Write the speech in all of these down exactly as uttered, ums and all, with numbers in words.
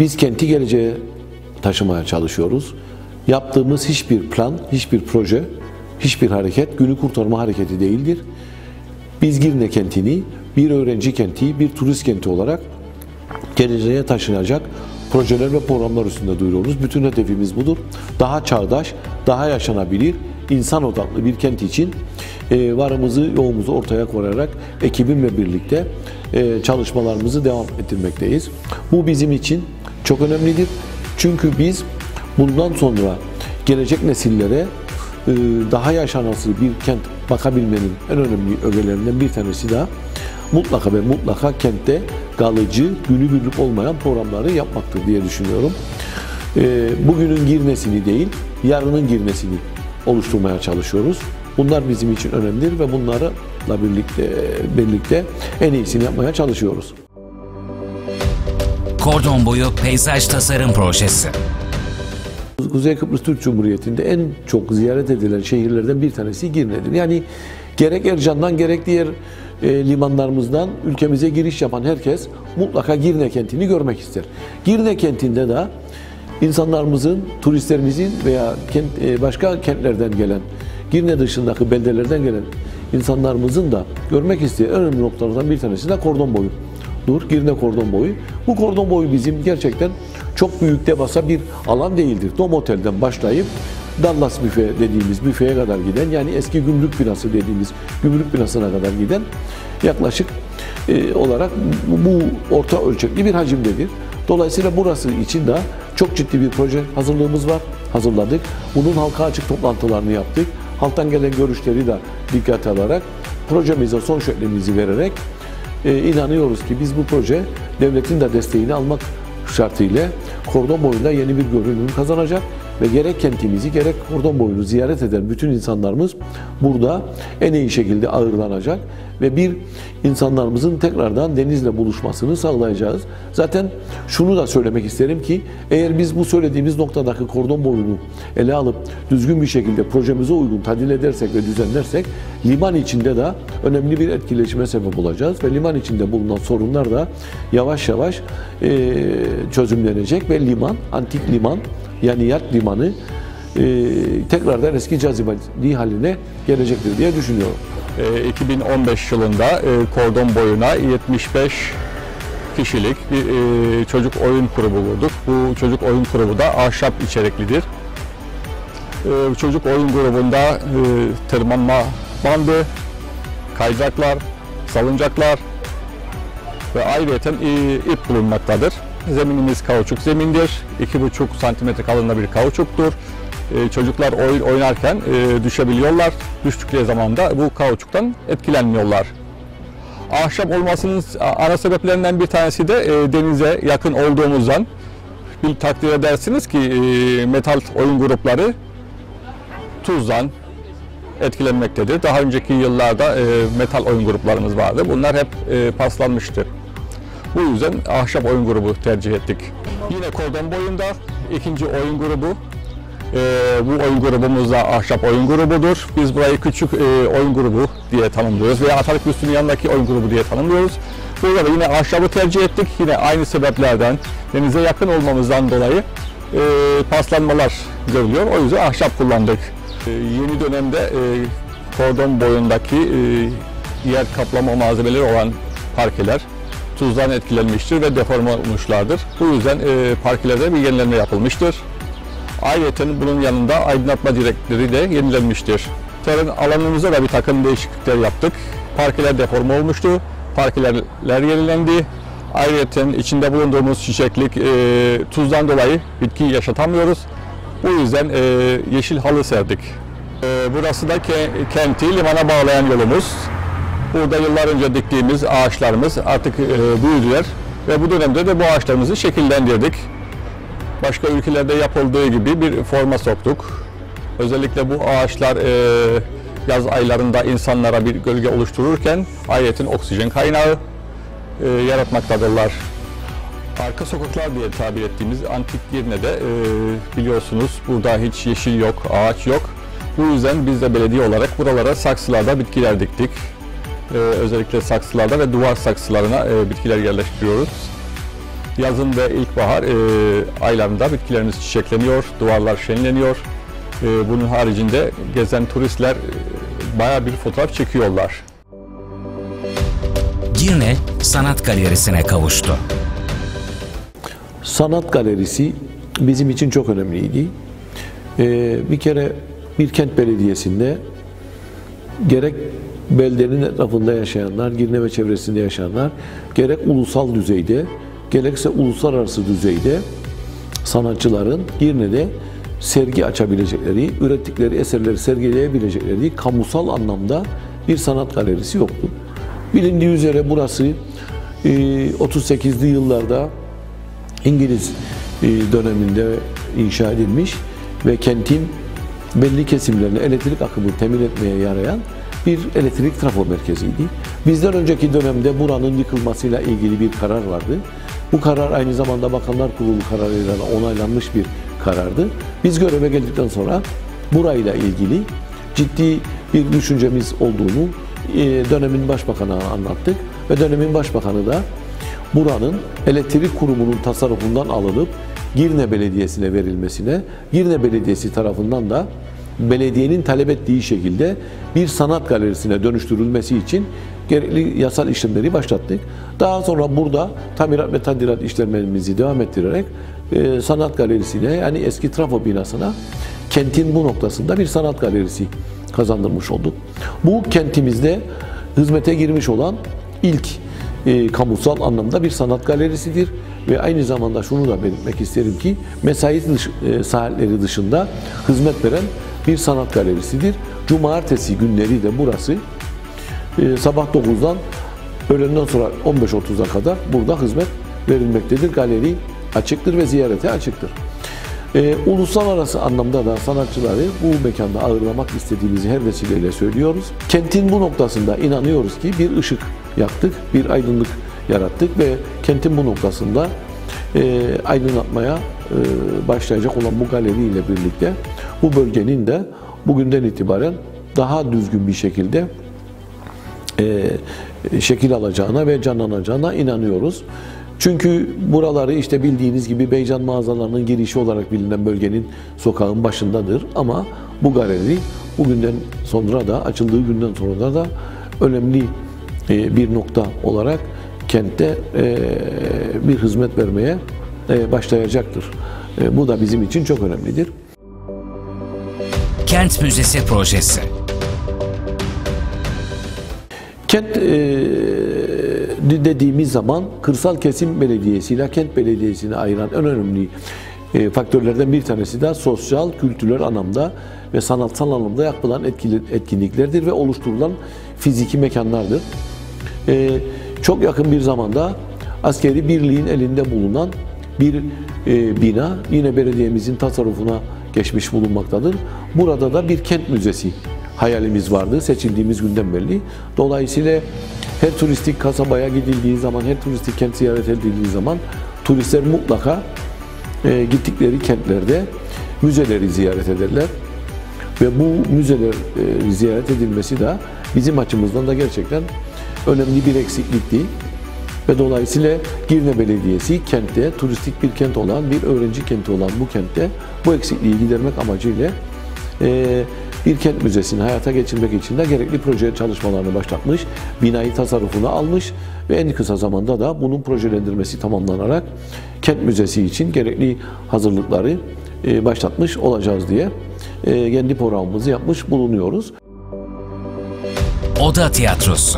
Biz kenti geleceğe taşımaya çalışıyoruz. Yaptığımız hiçbir plan, hiçbir proje, hiçbir hareket günü kurtarma hareketi değildir. Biz Girne kentini bir öğrenci kenti, bir turist kenti olarak geleceğe taşınacak projeler ve programlar üstünde duyuruyoruz. Bütün hedefimiz budur. Daha çağdaş, daha yaşanabilir, insan odaklı bir kent için e, varımızı, yoğumuzu ortaya koyarak ekibimle birlikte e, çalışmalarımızı devam ettirmekteyiz. Bu bizim için çok önemlidir. Çünkü biz bundan sonra gelecek nesillere e, daha yaşanası bir kent bakabilmenin en önemli ögelerinden bir tanesi daha mutlaka ve mutlaka kentte kalıcı, günübirlik olmayan programları yapmaktır diye düşünüyorum. E, bugünün Girne'sini değil, yarının Girne'sini oluşturmaya çalışıyoruz. Bunlar bizim için önemlidir ve bunlarla birlikte birlikte en iyisini yapmaya çalışıyoruz. Kordon boyu peyzaj tasarım projesi. Kuzey Kıbrıs Türk Cumhuriyeti'nde en çok ziyaret edilen şehirlerden bir tanesi Girne'dir. Yani gerek Ercan'dan gerek diğer e, limanlarımızdan ülkemize giriş yapan herkes mutlaka Girne kentini görmek ister. Girne kentinde de insanlarımızın, turistlerimizin veya kent, e, başka kentlerden gelen, Girne dışındaki beldelerden gelen insanlarımızın da görmek istediği en önemli noktalardan bir tanesi de kordon boyu. Dur, Girne kordon boyu. Bu kordon boyu bizim gerçekten çok büyük devasa bir alan değildir. Dom Otel'den başlayıp Dallas Büfe dediğimiz büfeye kadar giden, yani eski gümrük binası dediğimiz gümrük binasına kadar giden yaklaşık e, olarak bu orta ölçekli bir hacimdedir. Dolayısıyla burası için de çok ciddi bir proje hazırlığımız var. Hazırladık. Bunun halka açık toplantılarını yaptık. Halktan gelen görüşleri de dikkate alarak projemize son şeklimizi vererek e, inanıyoruz ki biz bu proje devletin de desteğini almak şartıyla kordon boyunda yeni bir görünüm kazanacak ve gerek kentimizi gerek kordon boyunu ziyaret eden bütün insanlarımız burada en iyi şekilde ağırlanacak ve bir insanlarımızın tekrardan denizle buluşmasını sağlayacağız. Zaten şunu da söylemek isterim ki eğer biz bu söylediğimiz noktadaki kordon boyunu ele alıp düzgün bir şekilde projemize uygun tadil edersek ve düzenlersek liman içinde de önemli bir etkileşime sebep olacağız ve liman içinde bulunan sorunlar da yavaş yavaş e, çözümlenecek ve liman, antik liman yani yat limanı e, tekrardan eski cazibeli haline gelecektir diye düşünüyorum. iki bin on beş yılında e, kordon boyuna yetmiş beş kişilik bir e, çocuk oyun grubu kurduk. Bu çocuk oyun grubu da ahşap içeriklidir. E, çocuk oyun grubunda e, tırmanma bandı, kaydıraklar, salıncaklar ve ayrıyeten e, ip bulunmaktadır. Zeminimiz kauçuk zemindir. iki buçuk santimetre kalınlığında bir kauçuktur. Ee, çocuklar oyun oynarken e, düşebiliyorlar. Düştükleri zaman da bu kauçuktan etkilenmiyorlar. Ahşap olmasının ana sebeplerinden bir tanesi de e, denize yakın olduğumuzdan bir takdir edersiniz ki e, metal oyun grupları tuzdan etkilenmektedir. Daha önceki yıllarda e, metal oyun gruplarımız vardı. Bunlar hep e, paslanmıştır. Bu yüzden ahşap oyun grubu tercih ettik. Yine kordon boyunda ikinci oyun grubu. Ee, bu oyun grubumuz da ahşap oyun grubudur. Biz burayı küçük e, oyun grubu diye tanımlıyoruz veya Atalık Üstü'nün yanındaki oyun grubu diye tanımlıyoruz. Burada da yine ahşabı tercih ettik. Yine aynı sebeplerden, denize yakın olmamızdan dolayı e, paslanmalar görülüyor. O yüzden ahşap kullandık. E, yeni dönemde e, kordon boyundaki e, yer kaplama malzemeleri olan parkeler tuzdan etkilenmiştir ve deforme olmuşlardır. Bu yüzden e, parkelerde bir yenilenme yapılmıştır. Ayrıca bunun yanında aydınlatma direkleri de yenilenmiştir. Terön alanımızda da bir takım değişiklikler yaptık. Parkeler deforme olmuştu. Parkeler yenilendi. Ayrıca içinde bulunduğumuz çiçeklik e, tuzdan dolayı bitki yaşatamıyoruz. Bu yüzden e, yeşil halı serdik. E, burası da ke kenti limana bağlayan yolumuz. Burada yıllar önce diktiğimiz ağaçlarımız artık e, büyüdüler ve bu dönemde de bu ağaçlarımızı şekillendirdik. Başka ülkelerde yapıldığı gibi bir forma soktuk. Özellikle bu ağaçlar e, yaz aylarında insanlara bir gölge oluştururken ayetin oksijen kaynağı e, yaratmaktadırlar. Arka sokaklar diye tabir ettiğimiz antik Girne'de e, biliyorsunuz burada hiç yeşil yok, ağaç yok. Bu yüzden biz de belediye olarak buralara saksılarda bitkiler diktik. E, özellikle saksılarda ve duvar saksılarına e, bitkiler yerleştiriyoruz. Yazın ve ilkbahar e, aylarında bitkilerimiz çiçekleniyor, duvarlar şenleniyor. E, bunun haricinde gezen turistler e, bayağı bir fotoğraf çekiyorlar. Girne Sanat Galerisi'ne kavuştu. Sanat galerisi bizim için çok önemliydi. Ee, bir kere bir kent belediyesinde gerek beldenin etrafında yaşayanlar, Girne ve çevresinde yaşayanlar, gerek ulusal düzeyde, gerekse uluslararası düzeyde sanatçıların Girne'de sergi açabilecekleri, ürettikleri eserleri sergileyebilecekleri kamusal anlamda bir sanat galerisi yoktu. Bilindiği üzere burası otuz sekizli yıllarda İngiliz döneminde inşa edilmiş ve kentin belli kesimlerine elektrik akımı temin etmeye yarayan bir elektrik trafo merkeziydi. Bizden önceki dönemde buranın yıkılmasıyla ilgili bir karar vardı. Bu karar aynı zamanda Bakanlar Kurulu kararıyla onaylanmış bir karardı. Biz göreve geldikten sonra burayla ilgili ciddi bir düşüncemiz olduğunu dönemin başbakanına anlattık ve dönemin başbakanı da buranın elektrik kurumunun tasarrufundan alınıp Girne Belediyesi'ne verilmesine, Girne Belediyesi tarafından da belediyenin talep ettiği şekilde bir sanat galerisine dönüştürülmesi için gerekli yasal işlemleri başlattık. Daha sonra burada tamirat ve tadilat işlemlerimizi devam ettirerek e, sanat galerisine, yani eski trafo binasına kentin bu noktasında bir sanat galerisi kazandırmış olduk. Bu kentimizde hizmete girmiş olan ilk e, kamusal anlamda bir sanat galerisidir ve aynı zamanda şunu da belirtmek isterim ki mesai dış, e, saatleri dışında hizmet veren bir sanat galerisidir. Cumartesi günleri de burası e, sabah dokuzdan öğlenden sonra on beş otuza kadar burada hizmet verilmektedir. Galeri açıktır ve ziyarete açıktır. E, uluslararası anlamda da sanatçıları bu mekanda ağırlamak istediğimizi her vesileyle söylüyoruz. Kentin bu noktasında inanıyoruz ki bir ışık yaktık, bir aydınlık yarattık ve kentin bu noktasında e, aydınlatmaya e, başlayacak olan bu galeriyle birlikte bu bölgenin de bugünden itibaren daha düzgün bir şekilde e, şekil alacağına ve canlanacağına inanıyoruz. Çünkü buraları işte bildiğiniz gibi Beycan mağazalarının girişi olarak bilinen bölgenin sokağın başındadır. Ama bu galeri bugünden sonra da, açıldığı günden sonra da önemli bir nokta olarak kentte bir hizmet vermeye başlayacaktır. Bu da bizim için çok önemlidir. Kent Müzesi projesi. Kent dediğimiz zaman kırsal kesim belediyesi ile kent belediyesini ayıran en önemli faktörlerden bir tanesi de sosyal, kültürel anlamda ve sanatsal anlamda yapılan etkinliklerdir ve oluşturulan fiziki mekanlardır. Çok yakın bir zamanda askeri birliğin elinde bulunan bir bina yine belediyemizin tasarrufuna geçmiş bulunmaktadır. Burada da bir kent müzesi hayalimiz vardı seçildiğimiz günden belli. Dolayısıyla her turistik kasabaya gidildiği zaman, her turistik kent ziyaret edildiği zaman turistler mutlaka e, gittikleri kentlerde müzeleri ziyaret ederler. Ve bu müzeler e, ziyaret edilmesi de bizim açımızdan da gerçekten önemli bir eksiklikti. Ve dolayısıyla Girne Belediyesi kentte, turistik bir kent olan, bir öğrenci kenti olan bu kentte bu eksikliği gidermek amacıyla e, bir kent müzesini hayata geçirmek için de gerekli proje çalışmalarını başlatmış, binayı tasarrufuna almış ve en kısa zamanda da bunun projelendirmesi tamamlanarak kent müzesi için gerekli hazırlıkları başlatmış olacağız diye kendi programımızı yapmış bulunuyoruz. Oda Tiyatrosu.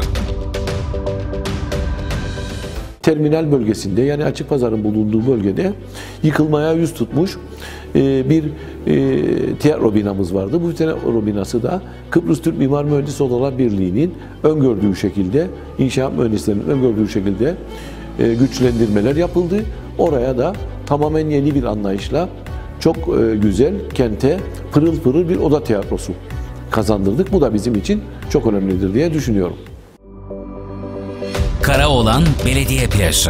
Terminal bölgesinde, yani açık pazarın bulunduğu bölgede yıkılmaya yüz tutmuş bir tiyatro binamız vardı. Bu tiyatro binası da Kıbrıs Türk Mimar Mühendis Odalar Birliği'nin öngördüğü şekilde, inşaat mühendislerinin öngördüğü şekilde güçlendirmeler yapıldı. Oraya da tamamen yeni bir anlayışla çok güzel, kente pırıl pırıl bir oda tiyatrosu kazandırdık. Bu da bizim için çok önemlidir diye düşünüyorum. Karaoğlan Belediye Plajı.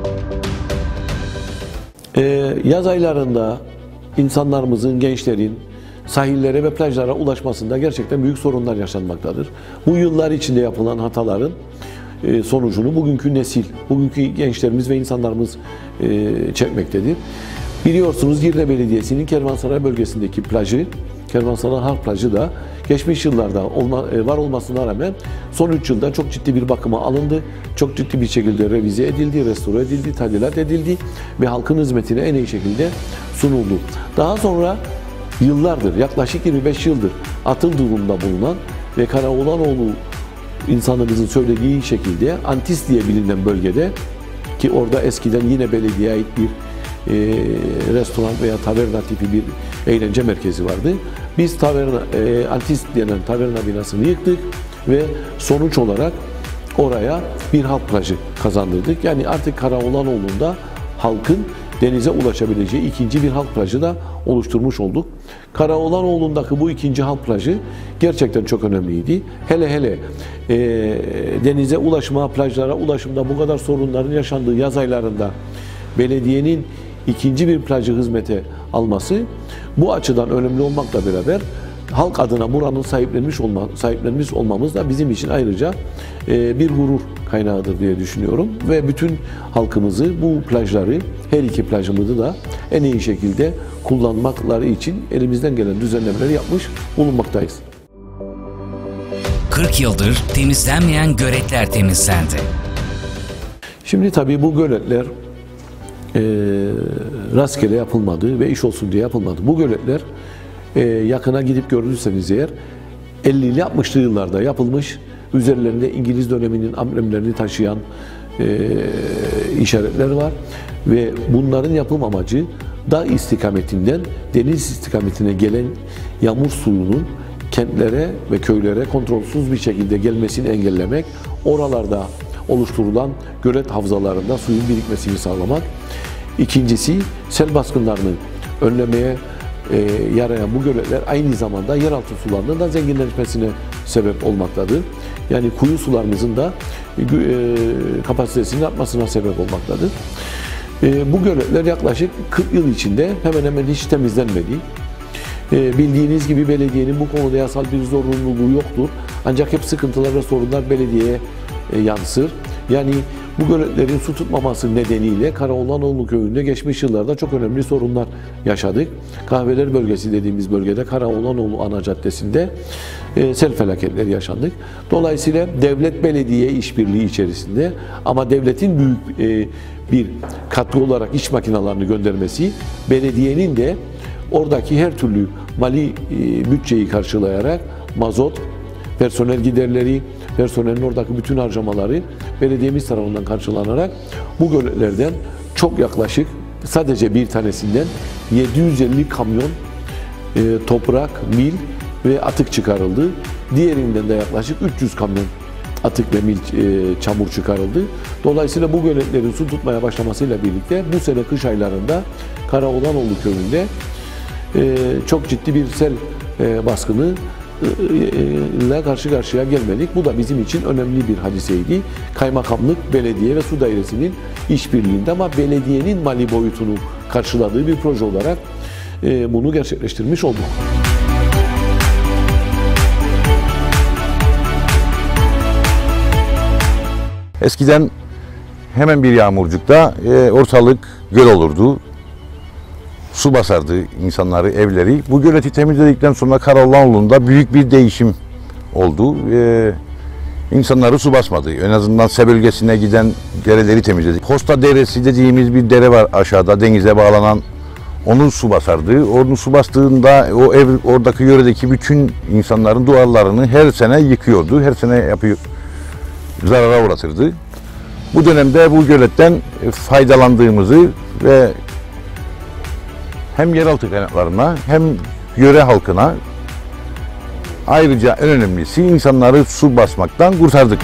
Ee, yaz aylarında insanlarımızın, gençlerin sahillere ve plajlara ulaşmasında gerçekten büyük sorunlar yaşanmaktadır. Bu yıllar içinde yapılan hataların e, sonucunu bugünkü nesil, bugünkü gençlerimiz ve insanlarımız e, çekmektedir. Biliyorsunuz Girne Belediyesi'nin Kervansaray bölgesindeki plajı, Kervansaray Halk Plajı da geçmiş yıllarda olma, var olmasına rağmen son üç yılda çok ciddi bir bakıma alındı. Çok ciddi bir şekilde revize edildi, restore edildi, tadilat edildi ve halkın hizmetine en iyi şekilde sunuldu. Daha sonra yıllardır, yaklaşık yirmi beş yıldır atıl durumda bulunan ve Karaoğlanoğlu insanımızın söylediği şekilde Antis diye bilinen bölgede, ki orada eskiden yine belediyeye ait bir e, restoran veya taverna tipi bir eğlence merkezi vardı. Biz taverna, e, Antis denen taverna binasını yıktık ve sonuç olarak oraya bir halk plajı kazandırdık. Yani artık Karaoğlanoğlu'nda halkın denize ulaşabileceği ikinci bir halk plajı da oluşturmuş olduk. Karaoğlanoğlu'ndaki bu ikinci halk plajı gerçekten çok önemliydi. Hele hele e, denize ulaşma, plajlara ulaşımda bu kadar sorunların yaşandığı yaz aylarında belediyenin ikinci bir plajı hizmete alması bu açıdan önemli olmakla beraber halk adına buranın sahiplenmiş olma, sahiplenmiş olmamız da bizim için ayrıca e, bir gurur kaynağıdır diye düşünüyorum. Ve bütün halkımızı bu plajları, her iki plajımızı da en iyi şekilde kullanmakları için elimizden gelen düzenlemeleri yapmış bulunmaktayız. kırk yıldır temizlenmeyen göletler temizlendi. Şimdi tabii bu göletler e, rastgele yapılmadı ve iş olsun diye yapılmadı. Bu göletler e, yakına gidip görürseniz eğer ellili altmışlı yıllarda yapılmış, üzerlerinde İngiliz döneminin amblemlerini taşıyan e, işaretler var ve bunların yapım amacı dağ istikametinden deniz istikametine gelen yağmur suyunun kentlere ve köylere kontrolsüz bir şekilde gelmesini engellemek, oralarda oluşturulan gölet havzalarında suyun birikmesini sağlamak. İkincisi, sel baskınlarını önlemeye e, yarayan bu göletler aynı zamanda yeraltı sularının da zenginleşmesine sebep olmaktadır. Yani kuyu sularımızın da e, kapasitesinin artmasına sebep olmaktadır. E, bu göletler yaklaşık kırk yıl içinde hemen hemen hiç temizlenmedi. E, bildiğiniz gibi belediyenin bu konuda yasal bir zorunluluğu yoktur. Ancak hep sıkıntılar ve sorunlar belediyeye e, yansır. Yani bu göletlerin su tutmaması nedeniyle Karaoğlanoğlu köyünde geçmiş yıllarda çok önemli sorunlar yaşadık. Kahveler bölgesi dediğimiz bölgede Karaoğlanoğlu ana caddesinde e, sel felaketleri yaşandık. Dolayısıyla devlet belediye işbirliği içerisinde ama devletin büyük e, bir katkı olarak iş makinalarını göndermesi, belediyenin de oradaki her türlü mali e, bütçeyi karşılayarak mazot, personel giderleri, personelin oradaki bütün harcamaları belediyemiz tarafından karşılanarak bu göletlerden çok yaklaşık sadece bir tanesinden yedi yüz elli kamyon e, toprak, mil ve atık çıkarıldı. Diğerinden de yaklaşık üç yüz kamyon atık ve mil e, çamur çıkarıldı. Dolayısıyla bu göletlerin su tutmaya başlamasıyla birlikte bu sene kış aylarında Karaoğlanoğlu köyünde e, çok ciddi bir sel e, baskını ile karşı karşıya gelmedik. Bu da bizim için önemli bir hadiseydi. Kaymakamlık, belediye ve su dairesinin işbirliğinde ama belediyenin mali boyutunu karşıladığı bir proje olarak bunu gerçekleştirmiş olduk. Eskiden hemen bir yağmurcukta ortalık göl olurdu. Su basardı insanları, evleri. Bu göleti temizledikten sonra Karaoğlanoğlu'nda büyük bir değişim oldu. Ee, insanları su basmadı. En azından S bölgesine giden dereleri temizledik. Posta Deresi dediğimiz bir dere var aşağıda, denize bağlanan. Onu su basardı. Onu su bastığında o ev, oradaki yöredeki bütün insanların duvarlarını her sene yıkıyordu. Her sene yapıyor, zarara uğratırdı. Bu dönemde bu göletten faydalandığımızı ve hem yeraltı kaynaklarına hem yöre halkına, ayrıca en önemlisi insanları su basmaktan kurtardık.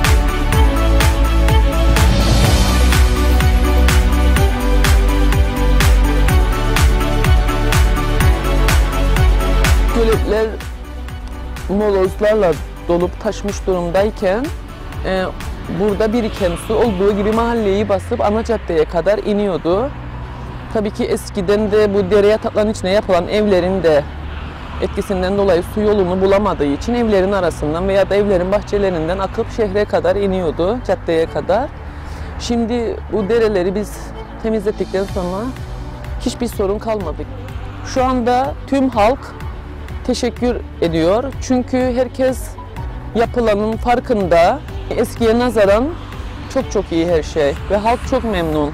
Göletler molozlarla dolup taşmış durumdayken e, burada biriken su olduğu gibi mahalleyi basıp ana caddeye kadar iniyordu. Tabii ki eskiden de bu dere yataklarının içine yapılan evlerin de etkisinden dolayı su yolunu bulamadığı için evlerin arasından veya da evlerin bahçelerinden akıp şehre kadar iniyordu, caddeye kadar. Şimdi bu dereleri biz temizlettikten sonra hiçbir sorun kalmadı. Şu anda tüm halk teşekkür ediyor. Çünkü herkes yapılanın farkında. Eskiye nazaran çok çok iyi her şey ve halk çok memnun.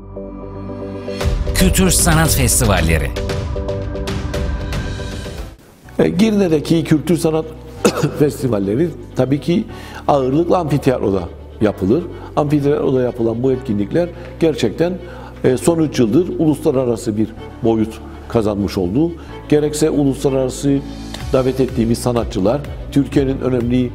Kültür sanat festivalleri. Girne'deki kültür sanat festivalleri tabii ki ağırlıkla amfiteyatroda yapılır. Amfiteyatroda yapılan bu etkinlikler gerçekten son üç yıldır uluslararası bir boyut kazanmış oldu. Gerekse uluslararası davet ettiğimiz sanatçılar, Türkiye'nin önemli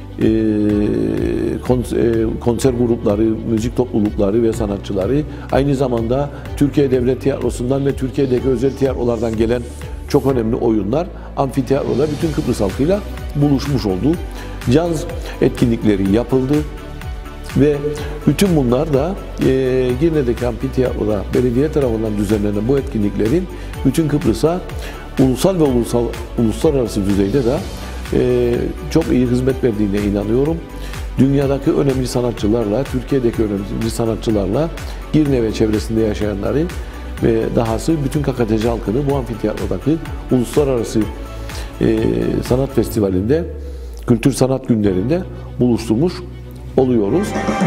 konser grupları, müzik toplulukları ve sanatçıları, aynı zamanda Türkiye Devlet Tiyatrosu'ndan ve Türkiye'deki özel tiyatrolardan gelen çok önemli oyunlar amfiteyatroda bütün Kıbrıs halkıyla buluşmuş oldu. Caz etkinlikleri yapıldı ve bütün bunlar da e, Girne'deki amfiteyatroda belediye tarafından düzenlenen bu etkinliklerin bütün Kıbrıs'a ulusal ve ulusal uluslararası düzeyde de e, çok iyi hizmet verdiğine inanıyorum. Dünyadaki önemli sanatçılarla, Türkiye'deki önemli sanatçılarla Girne ve çevresinde yaşayanları ve dahası bütün K K T C halkını bu amfiteyatrodaki uluslararası e, sanat festivalinde, kültür sanat günlerinde buluşturmuş oluyoruz.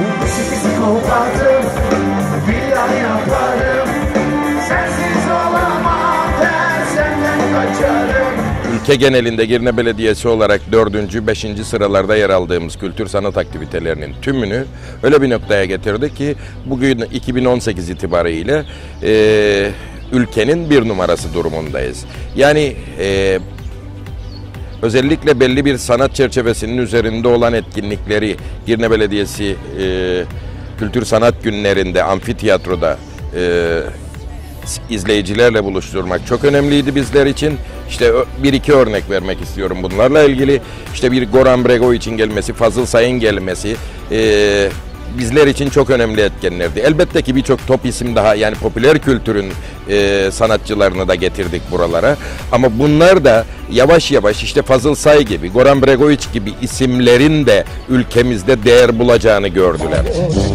Ülke genelinde Girne Belediyesi olarak dördüncü, beşinci sıralarda yer aldığımız kültür sanat aktivitelerinin tümünü öyle bir noktaya getirdik ki bugün iki bin on sekiz itibariyle e, ülkenin bir numarası durumundayız. Yani e, özellikle belli bir sanat çerçevesinin üzerinde olan etkinlikleri Girne Belediyesi e, kültür sanat günlerinde, amfiteyatroda e, izleyicilerle buluşturmak çok önemliydi bizler için. İşte bir iki örnek vermek istiyorum bunlarla ilgili. İşte bir Goran Bregović'in gelmesi, Fazıl Say'ın gelmesi e, bizler için çok önemli etkenlerdi. Elbette ki birçok top isim daha, yani popüler kültürün e, sanatçılarını da getirdik buralara. Ama bunlar da yavaş yavaş işte Fazıl Say gibi, Goran Bregović gibi isimlerin de ülkemizde değer bulacağını gördüler.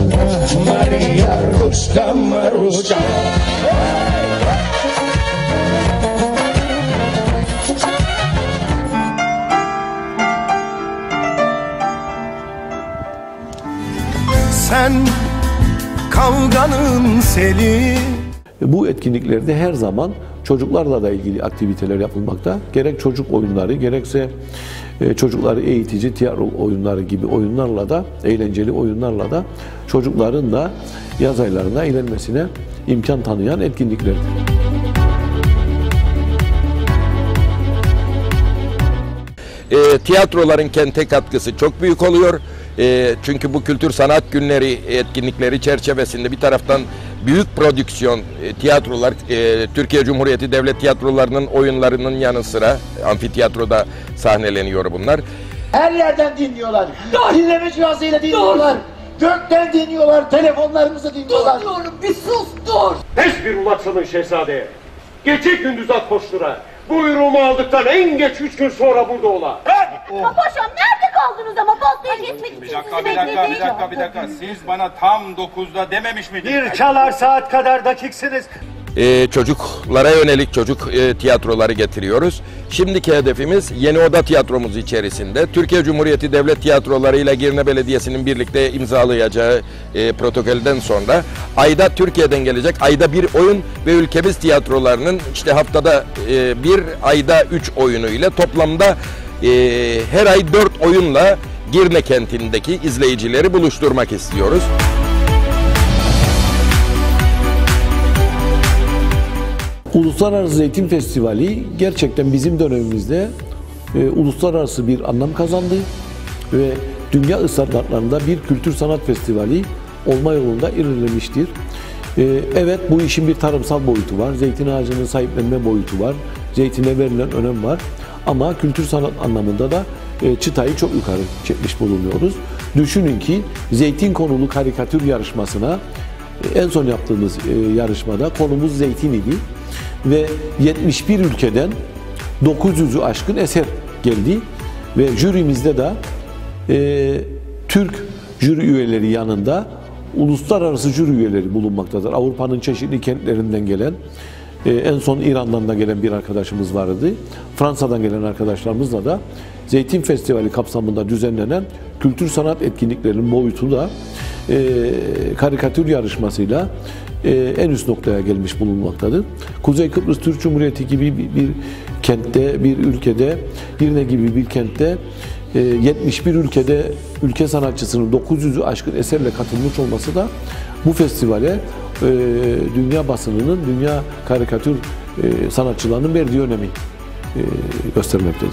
Sen kavganın seli. Bu etkinliklerde her zaman çocuklarla da ilgili aktiviteler yapılmakta. Gerek çocuk oyunları, gerekse çocukları eğitici tiyatro oyunları gibi oyunlarla da, eğlenceli oyunlarla da çocukların da yaz aylarında eğlenmesine imkan tanıyan etkinliklerdir. E, tiyatroların kente katkısı çok büyük oluyor. E, çünkü bu kültür sanat günleri etkinlikleri çerçevesinde bir taraftan büyük prodüksiyon e, tiyatrolar, e, Türkiye Cumhuriyeti Devlet Tiyatrolarının oyunlarının yanı sıra amfiteyatroda sahneleniyor bunlar. Her yerden dinliyorlar. Dur. Dinleme cihazıyla dinliyorlar. Dur. Gökten dinliyorlar, telefonlarımızı dinliyorlar. Dur diyorum, bir sus dur. Pes bir ulaksının şehzadeye. Gece gündüz at koştura. Buyruğumu aldıktan en geç üç gün sonra burada ola. Paşam nerede kaldınız ama Bosna'ya geçmek için Bir dakika, sizi bir dakika, bekledik. bir dakika, bir dakika. Siz bana tam dokuzda dememiş miydiniz? Bir çalar saat kadar dakiksiniz. Ee, çocuklara yönelik çocuk e, tiyatroları getiriyoruz. Şimdiki hedefimiz Yeni Oda Tiyatromuz içerisinde Türkiye Cumhuriyeti Devlet Tiyatroları ile Girne Belediyesi'nin birlikte imzalayacağı e, protokolden sonra ayda Türkiye'den gelecek ayda bir oyun ve ülkemiz tiyatrolarının işte haftada e, bir, ayda üç oyunu ile toplamda e, her ay dört oyunla Girne kentindeki izleyicileri buluşturmak istiyoruz. Uluslararası Zeytin Festivali gerçekten bizim dönemimizde e, uluslararası bir anlam kazandı ve dünya standartlarında bir kültür sanat festivali olma yolunda ilerlemiştir. E, evet, bu işin bir tarımsal boyutu var, zeytin ağacının sahiplenme boyutu var, zeytine verilen önem var ama kültür sanat anlamında da e, çıtayı çok yukarı çekmiş bulunuyoruz. Düşünün ki zeytin konulu karikatür yarışmasına e, en son yaptığımız e, yarışmada konumuz zeytin idi. Ve yetmiş bir ülkeden dokuz yüzü aşkın eser geldi ve jürimizde de e, Türk jüri üyeleri yanında uluslararası jüri üyeleri bulunmaktadır. Avrupa'nın çeşitli kentlerinden gelen, e, en son İran'dan da gelen bir arkadaşımız vardı. Fransa'dan gelen arkadaşlarımızla da Zeytin Festivali kapsamında düzenlenen kültür sanat etkinliklerinin boyutu da e, karikatür yarışmasıyla e, en üst noktaya gelmiş bulunmaktadır. Kuzey Kıbrıs Türk Cumhuriyeti gibi bir, bir kentte, bir ülkede, Girne gibi bir kentte yetmiş bir ülkede ülke sanatçısının dokuz yüzü aşkın eserle katılmış olması da bu festivale dünya basınının, dünya karikatür sanatçılarının verdiği önemi göstermektedir.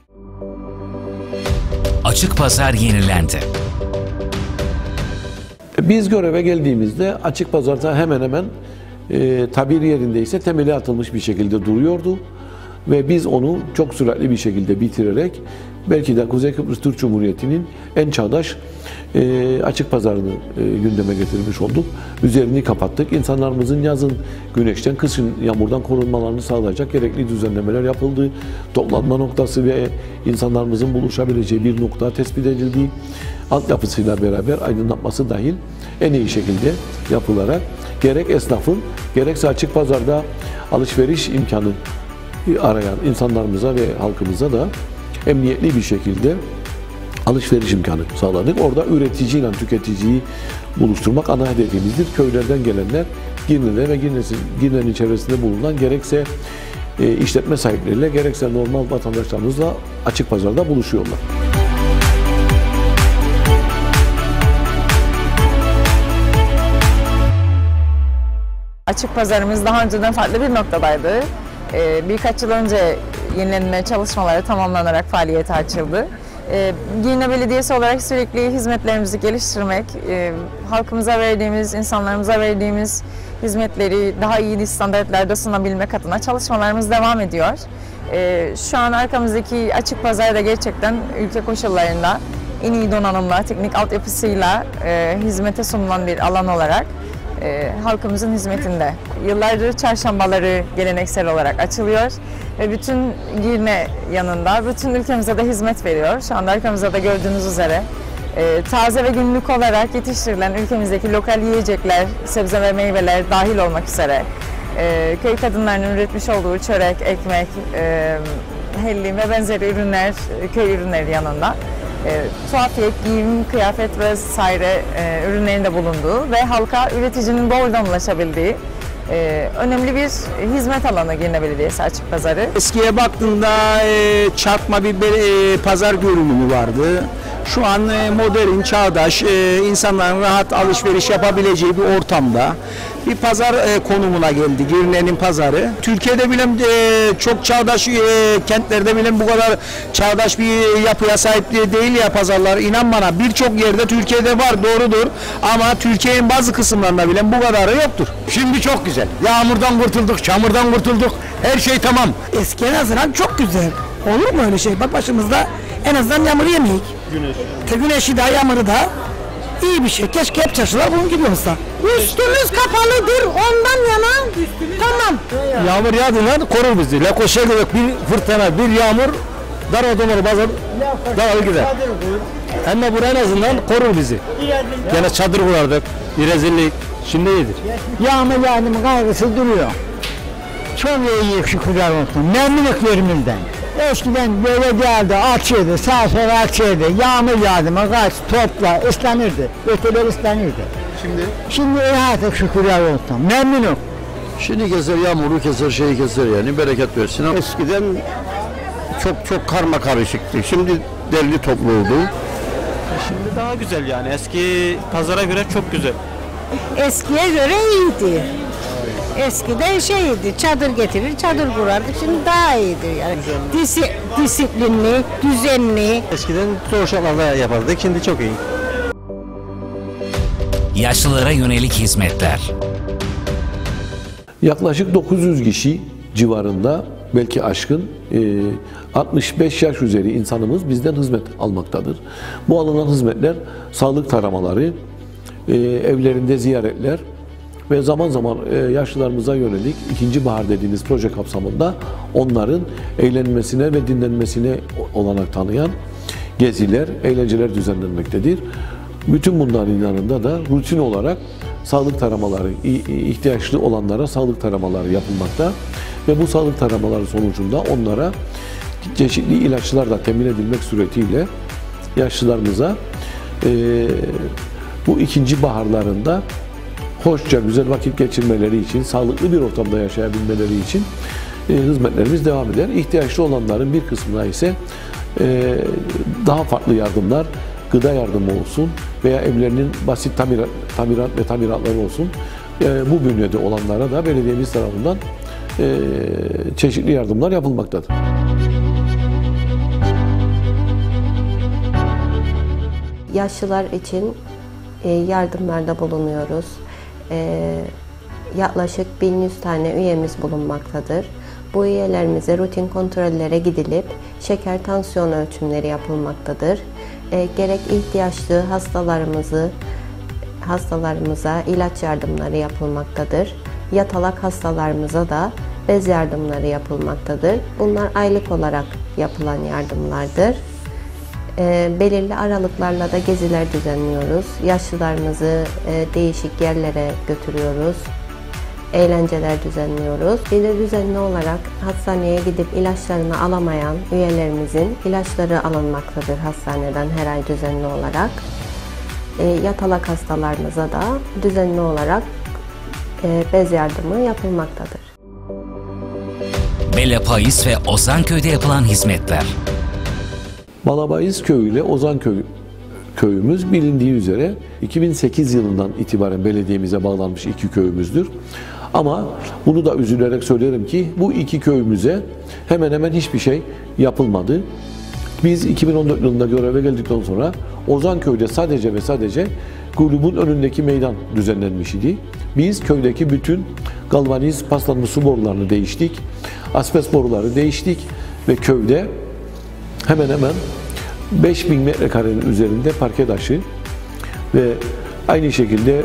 Açık Pazar yenilendi. Biz göreve geldiğimizde Açık Pazar'da hemen hemen e, tabir yerindeyse temeli atılmış bir şekilde duruyordu. Ve biz onu çok süratli bir şekilde bitirerek belki de Kuzey Kıbrıs Türk Cumhuriyeti'nin en çağdaş e, açık pazarını e, gündeme getirmiş olduk. Üzerini kapattık. İnsanlarımızın yazın güneşten, kışın yağmurdan korunmalarını sağlayacak gerekli düzenlemeler yapıldı. Toplanma noktası ve insanlarımızın buluşabileceği bir nokta tespit edildi. Altyapısıyla beraber aydınlatması dahil en iyi şekilde yapılarak gerek esnafın gerekse açık pazarda alışveriş imkanı arayan insanlarımıza ve halkımıza da emniyetli bir şekilde alışveriş imkanı sağladık. Orada üreticiyle tüketiciyi buluşturmak ana hedefimizdir. Köylerden gelenler Girne'de ve Girne'nin çevresinde bulunan gerekse e, işletme sahipleriyle gerekse normal vatandaşlarımızla açık pazarda buluşuyorlar. Açık pazarımız daha önceden farklı bir noktadaydı. Ee, birkaç yıl önce yenilenme çalışmaları tamamlanarak faaliyete açıldı. Ee, Girne Belediyesi olarak sürekli hizmetlerimizi geliştirmek, e, halkımıza verdiğimiz, insanlarımıza verdiğimiz hizmetleri daha iyi standartlarda sunabilmek adına çalışmalarımız devam ediyor. Ee, şu an arkamızdaki açık pazarda gerçekten ülke koşullarında en iyi donanımla, teknik altyapısıyla e, hizmete sunulan bir alan olarak E, halkımızın hizmetinde. Yıllardır çarşambaları geleneksel olarak açılıyor ve bütün Girne yanında bütün ülkemize de hizmet veriyor. Şu anda arkamızda da gördüğünüz üzere e, taze ve günlük olarak yetiştirilen ülkemizdeki lokal yiyecekler, sebze ve meyveler dahil olmak üzere e, köy kadınlarının üretmiş olduğu çörek, ekmek, e, hellim ve benzeri ürünler, köy ürünleri yanında E, tuhafiye, giyim, kıyafet vesaire e, ürünlerin de bulunduğu ve halka üreticinin doğrudan ulaşabildiği e, önemli bir hizmet alanı Girne Belediyesi Açık Pazarı. Eskiye baktığında e, çarpma bir e, pazar görünümü vardı. Şu an e, modern, çağdaş, e, insanların rahat alışveriş yapabileceği bir ortamda bir pazar e, konumuna geldi Girne'nin pazarı. Türkiye'de bile e, çok çağdaş e, kentlerde bile bu kadar çağdaş bir yapıya sahip değil ya pazarlar. İnan bana birçok yerde Türkiye'de var, doğrudur, ama Türkiye'nin bazı kısımlarında bile bu kadarı yoktur. Şimdi çok güzel. Yağmurdan kurtulduk, çamurdan kurtulduk. Her şey tamam. Eski en azından çok güzel. Olur mu öyle şey? Bak başımızda en azından yağmur yemeyik. Güneş. Te güneşi de yağmuru da iyi bir şey. Keşke hep çarşılar bunun gibi olsa. Üstümüz kapalıdır ondan yana. Tamam. Yağmur yağdığında korur bizi. Lekoşa gibi bir fırtına, bir yağmur dar odunları bazı dağıl gider. Ama buraya en azından korur bizi. Gene çadır kurardık. Bir rezillik. Şimdi iyidir. Yağmur yağdı mı kaygısı duruyor. Çok iyi şükürler olsun. Memnunluk yerimizden. Eskiden böyle geldi, açıyordu, sağ sola açıyordu. Yağmur yağdı mı kaç, topla, ıslanırdı. Öteler ıslanırdı. Şimdi? Şimdi artık şükürler olsun. Memnunum. Şimdi keser, yağmuru keser, şeyi keser yani. Bereket versin. Eskiden çok çok karma karışıktı. Şimdi derli toplu oldu. Şimdi daha güzel yani. Eski pazara göre çok güzel. Eskiye göre iyiydi. Eskiden şeydi, çadır getirir, çadır kurardık. Şimdi daha iyidir yani. Disi, disiplinli, düzenli. Eskiden zor şartlarda yapardık, şimdi çok iyi. Yaşlılara yönelik hizmetler. Yaklaşık dokuz yüz kişi civarında, belki aşkın altmış beş yaş üzeri insanımız bizden hizmet almaktadır. Bu alınan hizmetler sağlık taramaları, evlerinde ziyaretler, ve zaman zaman e, yaşlılarımıza yönelik ikinci bahar dediğimiz proje kapsamında onların eğlenmesine ve dinlenmesine olanak tanıyan geziler, eğlenceler düzenlenmektedir. Bütün bunların yanında da rutin olarak sağlık taramaları, ihtiyaçlı olanlara sağlık taramaları yapılmakta ve bu sağlık taramaları sonucunda onlara çeşitli ilaçlar da temin edilmek suretiyle yaşlılarımıza e, bu ikinci baharlarında hoşça güzel vakit geçirmeleri için, sağlıklı bir ortamda yaşayabilmeleri için e, hizmetlerimiz devam eder. İhtiyaçlı olanların bir kısmına ise e, daha farklı yardımlar, gıda yardımı olsun veya evlerinin basit tamirat, tamirat ve tamiratları olsun, e, bu bünyede olanlara da belediyemiz tarafından e, çeşitli yardımlar yapılmaktadır. Yaşlılar için yardımlarda bulunuyoruz. Yaklaşık bin yüz tane üyemiz bulunmaktadır. Bu üyelerimize rutin kontrollere gidilip şeker, tansiyon ölçümleri yapılmaktadır. Gerek ihtiyaçlı hastalarımızı hastalarımıza ilaç yardımları yapılmaktadır. Yatalak hastalarımıza da bez yardımları yapılmaktadır. Bunlar aylık olarak yapılan yardımlardır. E, belirli aralıklarla da geziler düzenliyoruz. Yaşlılarımızı e, değişik yerlere götürüyoruz. Eğlenceler düzenliyoruz. Bir de düzenli olarak hastaneye gidip ilaçlarını alamayan üyelerimizin ilaçları alınmaktadır hastaneden her ay düzenli olarak. E, yatalak hastalarımıza da düzenli olarak e, bez yardımı yapılmaktadır. Bellapais ve Ozanköy'de yapılan hizmetler. Balabayız Köyü ile Ozanköy köyümüz bilindiği üzere iki bin sekiz yılından itibaren belediyemize bağlanmış iki köyümüzdür. Ama bunu da üzülerek söylerim ki bu iki köyümüze hemen hemen hiçbir şey yapılmadı. Biz iki bin on dört yılında göreve geldikten sonra Ozanköy'de sadece ve sadece kulübün önündeki meydan düzenlenmiş idi. Biz köydeki bütün galvaniz paslanmış su borularını değiştik, asbest boruları değiştik ve köyde hemen hemen beş bin metrekarenin üzerinde parke taşı ve aynı şekilde e,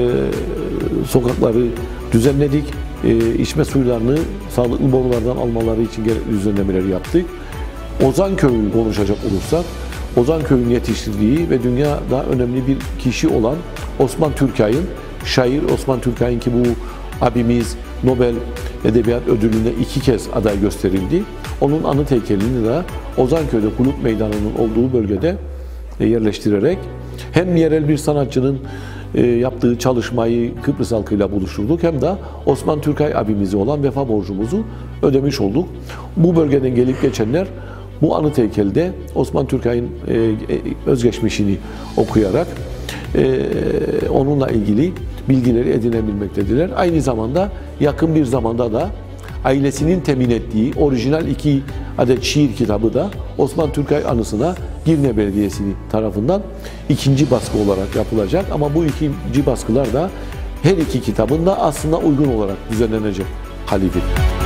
sokakları düzenledik. E, içme suylarını sağlıklı borulardan almaları için gerekli düzenlemeleri yaptık. Ozanköy'ü konuşacak olursak, Ozanköy'ün yetiştirdiği ve dünyada önemli bir kişi olan Osman Türkay'ın, şair Osman Türkay'ın ki bu abimiz Nobel Edebiyat Ödülü'ne iki kez aday gösterildi. Onun anıt heykelini de Ozanköy'de Kulüp Meydanı'nın olduğu bölgede yerleştirerek hem yerel bir sanatçının yaptığı çalışmayı Kıbrıs halkıyla buluşturduk hem de Osman Türkay abimize olan vefa borcumuzu ödemiş olduk. Bu bölgeden gelip geçenler bu anıt heykelde Osman Türkay'ın özgeçmişini okuyarak onunla ilgili bilgileri edinebilmektediler. Aynı zamanda yakın bir zamanda da ailesinin temin ettiği orijinal iki adet şiir kitabı da Osman Türkay anısına Girne Belediyesi tarafından ikinci baskı olarak yapılacak. Ama bu ikinci baskılar da her iki kitabın da aslında uygun olarak düzenlenecek halidir.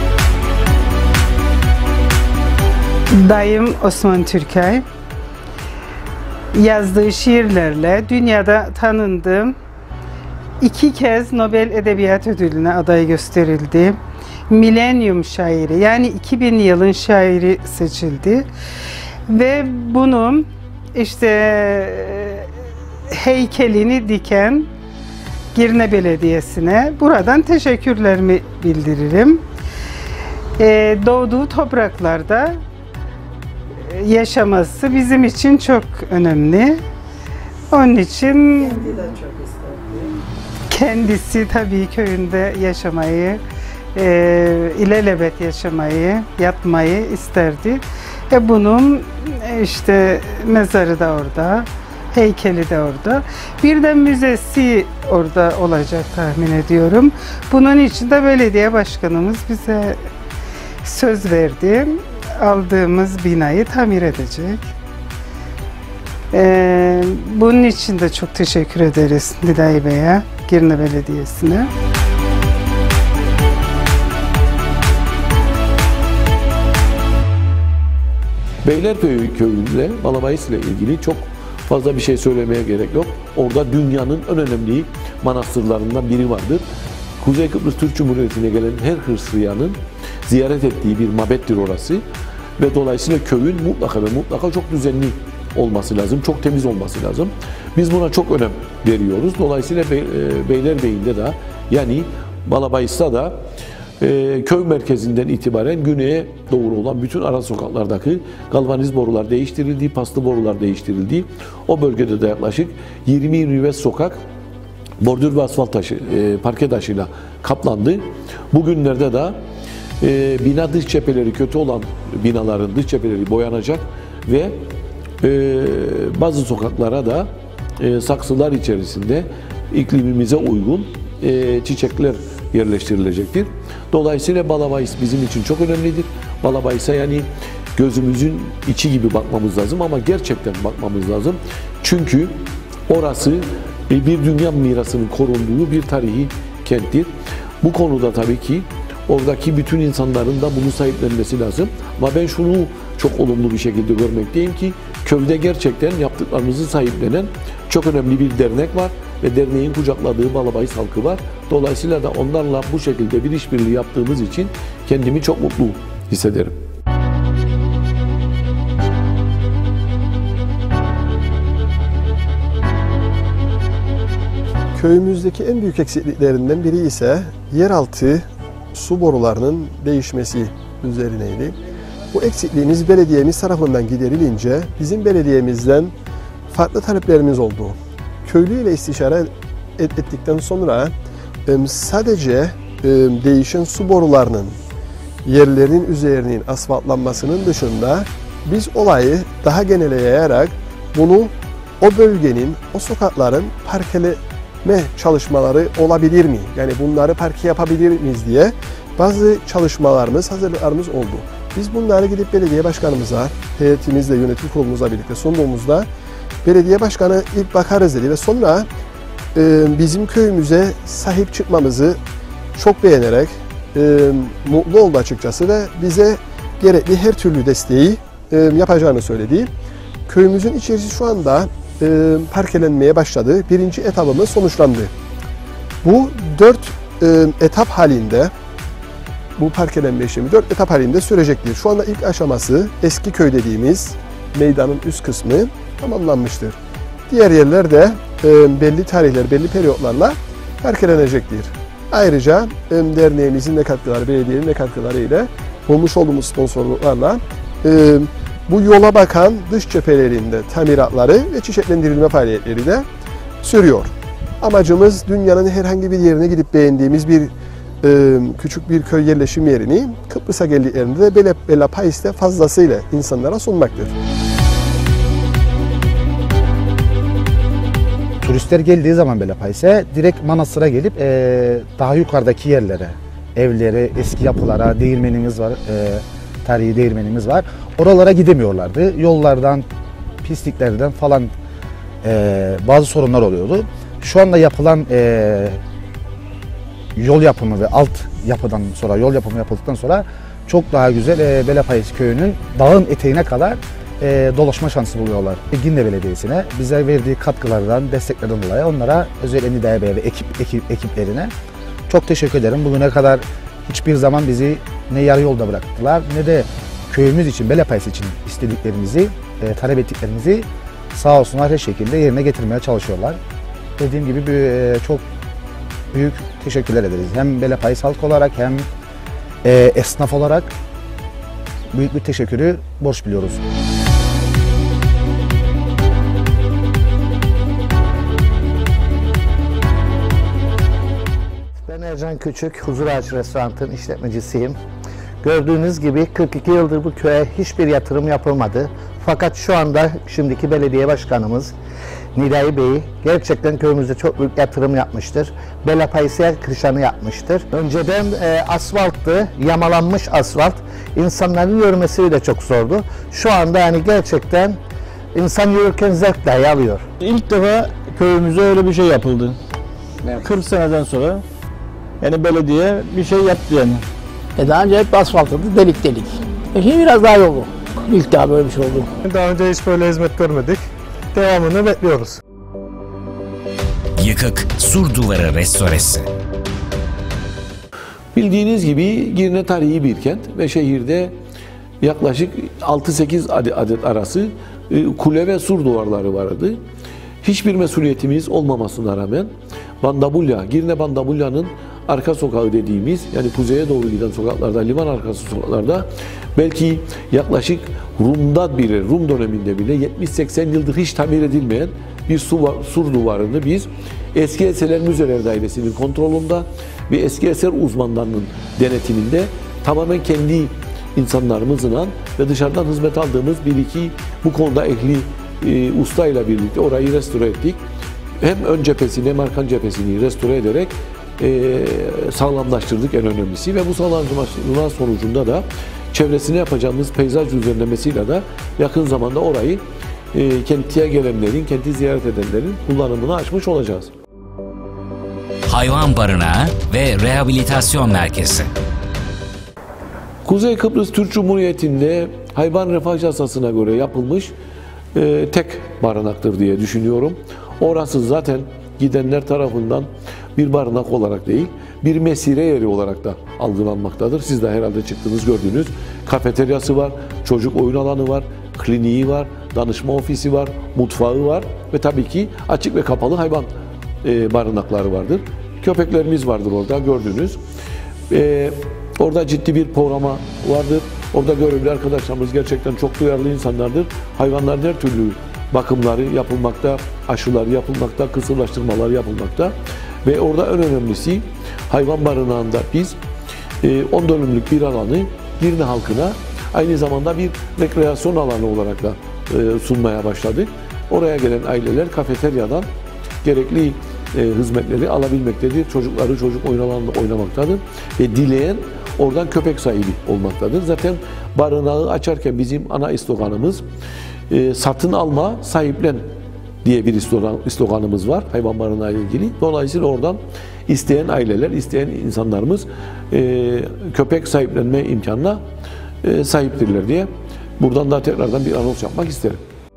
Dayım Osman Türkay yazdığı şiirlerle dünyada tanındım. İki kez Nobel Edebiyat Ödülü'ne aday gösterildi. Milenyum şairi yani iki bin yılın şairi seçildi. Ve bunun işte heykelini diken Girne Belediyesi'ne buradan teşekkürlerimi bildiririm. Ee, doğduğu topraklarda yaşaması bizim için çok önemli. Onun için kendisi tabii köyünde yaşamayı, e, ilelebet yaşamayı, yatmayı isterdi. E bunun işte mezarı da orada, heykeli de orada. Bir de müzesi orada olacak tahmin ediyorum. Bunun için de belediye başkanımız bize söz verdi. Aldığımız binayı tamir edecek. Ee, bunun için de çok teşekkür ederiz Nidai Bey'e, Girne Belediyesi'ne. Beylerköy köyünde Balabayis ile ilgili çok fazla bir şey söylemeye gerek yok. Orada dünyanın en önemli manastırlarından biri vardır. Kuzey Kıbrıs Türk Cumhuriyeti'ne gelen her Hristiyanın ziyaret ettiği bir mabettir orası. Ve dolayısıyla köyün mutlaka ve mutlaka çok düzenli olması lazım, çok temiz olması lazım. Biz buna çok önem veriyoruz. Dolayısıyla Beylerbeyi'nde de, yani Balabayıs'ta da e, köy merkezinden itibaren güneye doğru olan bütün ara sokaklardaki galvaniz borular değiştirildi, paslı borular değiştirildi. O bölgede de yaklaşık yirmi yirmi beş sokak bordür ve asfalt taşı, e, parke taşıyla kaplandı. Bugünlerde de e, bina dış cepheleri kötü olan binaların dış cepheleri boyanacak ve e, bazı sokaklara da e, saksılar içerisinde iklimimize uygun e, çiçekler yerleştirilecektir. Dolayısıyla Balabayıs bizim için çok önemlidir. Balabayıs'a yani gözümüzün içi gibi bakmamız lazım ama gerçekten bakmamız lazım. Çünkü orası bir dünya mirasının korunduğu bir tarihi kenttir. Bu konuda tabii ki oradaki bütün insanların da bunu sahiplenmesi lazım. Ama ben şunu çok olumlu bir şekilde görmekteyim ki köyde gerçekten yaptıklarımızı sahiplenen çok önemli bir dernek var ve derneğin kucakladığı Balabayıs halkı var. Dolayısıyla da onlarla bu şekilde bir işbirliği yaptığımız için kendimi çok mutlu hissederim. Köyümüzdeki en büyük eksikliklerinden biri ise yeraltı su borularının değişmesi üzerineydi. Bu eksikliğimiz belediyemiz tarafından giderilince bizim belediyemizden farklı taleplerimiz oldu. Köylü ile istişare ettikten sonra sadece değişen su borularının yerlerin üzerinin asfaltlanmasının dışında biz olayı daha genele yayarak bunu o bölgenin, o sokakların parkeleme çalışmaları olabilir mi? Yani bunları parke yapabilir miyiz diye bazı çalışmalarımız, hazırlıklarımız oldu. Biz bunları gidip belediye başkanımıza, heyetimizle, yönetim kurulumuzla birlikte sunduğumuzda belediye başkanı ilk bakarız dedi ve sonra e, bizim köyümüze sahip çıkmamızı çok beğenerek e, mutlu oldu açıkçası ve bize gerekli her türlü desteği e, yapacağını söyledi. Köyümüzün içerisi şu anda e, parkelenmeye başladı. Birinci etabımız sonuçlandı. Bu dört e, etap halinde bu parkelenme işlemi dört etap halinde sürecektir. Şu anda ilk aşaması eski köy dediğimiz meydanın üst kısmı tamamlanmıştır. Diğer yerler de e, belli tarihler, belli periyotlarla parkelenecektir. Ayrıca e, derneğimizin de katkıları, belediyenin de katkıları ile bulmuş olduğumuz sponsorluklarla e, bu yola bakan dış cephelerinde tamiratları ve çiçeklendirilme faaliyetleri de sürüyor. Amacımız dünyanın herhangi bir yerine gidip beğendiğimiz bir e, küçük bir köy yerleşim yerini Kıbrıs'a geldiklerinde de Bela, Balabayıs'ta fazlasıyla insanlara sunmaktır. Turistler geldiği zaman Balabayıs'a direkt Manastır'a gelip e, daha yukarıdaki yerlere, evlere, eski yapılara, değirmenimiz var, e, tarihi değirmenimiz var. Oralara gidemiyorlardı. Yollardan, pisliklerden falan e, bazı sorunlar oluyordu. Şu anda yapılan e, yol yapımı ve alt yapıdan sonra, yol yapımı yapıldıktan sonra çok daha güzel e, Balabayıs köyünün dağın eteğine kadar e, dolaşma şansı buluyorlar. Ginne Belediyesi'ne bize verdiği katkılardan, desteklerden dolayı onlara özellikle Nidaya Bey ve ekip, ekip, ekiplerine çok teşekkür ederim. Bugüne kadar hiçbir zaman bizi ne yarı yolda bıraktılar ne de köyümüz için, Balabayıs için istediklerimizi, e, talep ettiklerimizi sağ olsunlar her şekilde yerine getirmeye çalışıyorlar. Dediğim gibi bir, e, çok büyük teşekkürler ederiz. Hem Balabayıs halk olarak hem e, esnaf olarak büyük bir teşekkürü borç biliyoruz. Ben Ercan Küçük, Huzur Ağacı Restoran'ın işletmecisiyim. Gördüğünüz gibi kırk iki yıldır bu köye hiçbir yatırım yapılmadı. Fakat şu anda şimdiki belediye başkanımız Nidai Bey gerçekten köyümüzde çok büyük yatırım yapmıştır. Balabayıs'a kırşanı yapmıştır. Önceden e, asfalttı, yamalanmış asfalt. İnsanların yürümesi de çok zordu. Şu anda yani gerçekten insan yürürken zevk dahi alıyor. İlk defa köyümüze öyle bir şey yapıldı. Evet. kırk seneden sonra yani belediye bir şey yaptı yani. E daha önce hep asfaltıydı, delik delik. E şimdi biraz daha yolu. İlk daha böyle bir şey oldu. Daha önce hiç böyle hizmet görmedik. Devamını bekliyoruz. Yıkık Sur Duvarı Restoresi. Bildiğiniz gibi Girne tarihi bir kent ve şehirde yaklaşık altı sekiz adet, adet arası kule ve sur duvarları vardı. Hiçbir mesuliyetimiz olmamasına rağmen Bandabulya, Girne Bandabulya'nın arka sokağı dediğimiz, yani kuzeye doğru giden sokaklarda, liman arkası sokaklarda belki yaklaşık Rum'da bile, Rum döneminde bile yetmiş seksen yıldır hiç tamir edilmeyen bir sur duvarını biz Eski Eserler Müzeler Dairesi'nin kontrolünde ve eski eser uzmanlarının denetiminde tamamen kendi insanlarımızla ve dışarıdan hizmet aldığımız bir iki bu konuda ehli e, ustayla birlikte orayı restore ettik. Hem ön cephesini hem arka cephesini restore ederek e, sağlamlaştırdık en önemlisi ve bu sağlamlaştırma sonucunda da çevresine yapacağımız peyzaj düzenlemesiyle de yakın zamanda orayı e, kentiye gelenlerin, kenti ziyaret edenlerin kullanımına açmış olacağız. Hayvan barınağı ve rehabilitasyon merkezi. Kuzey Kıbrıs Türk Cumhuriyeti'nde hayvan refah yasasına göre yapılmış e, tek barınaktır diye düşünüyorum. Orası zaten gidenler tarafından bir barınak olarak değil, bir mesire yeri olarak da algılanmaktadır. Siz de herhalde çıktınız, gördünüz. Kafeteryası var, çocuk oyun alanı var, kliniği var, danışma ofisi var, mutfağı var ve tabii ki açık ve kapalı hayvan e, barınakları vardır. Köpeklerimiz vardır orada, gördünüz. E, orada ciddi bir programa vardır. Orada görevli arkadaşlarımız gerçekten çok duyarlı insanlardır. Hayvanların her türlü bakımları yapılmakta, aşıları yapılmakta, kısırlaştırmalar yapılmakta. Ve orada en önemlisi hayvan barınağında biz on dönümlük bir alanı Girne halkına aynı zamanda bir rekreasyon alanı olarak da sunmaya başladık. Oraya gelen aileler kafeteryadan gerekli hizmetleri alabilmektedir. Çocukları çocuk oyun alanında oynamaktadır. Ve dileyen oradan köpek sahibi olmaktadır. Zaten barınağı açarken bizim ana sloganımız e, satın alma, sahiplen diye bir sloganımız var hayvan barınağı ile ilgili. Dolayısıyla oradan isteyen aileler, isteyen insanlarımız e, köpek sahiplenme imkanına e, sahiptirler diye buradan da tekrardan bir anons yapmak isterim.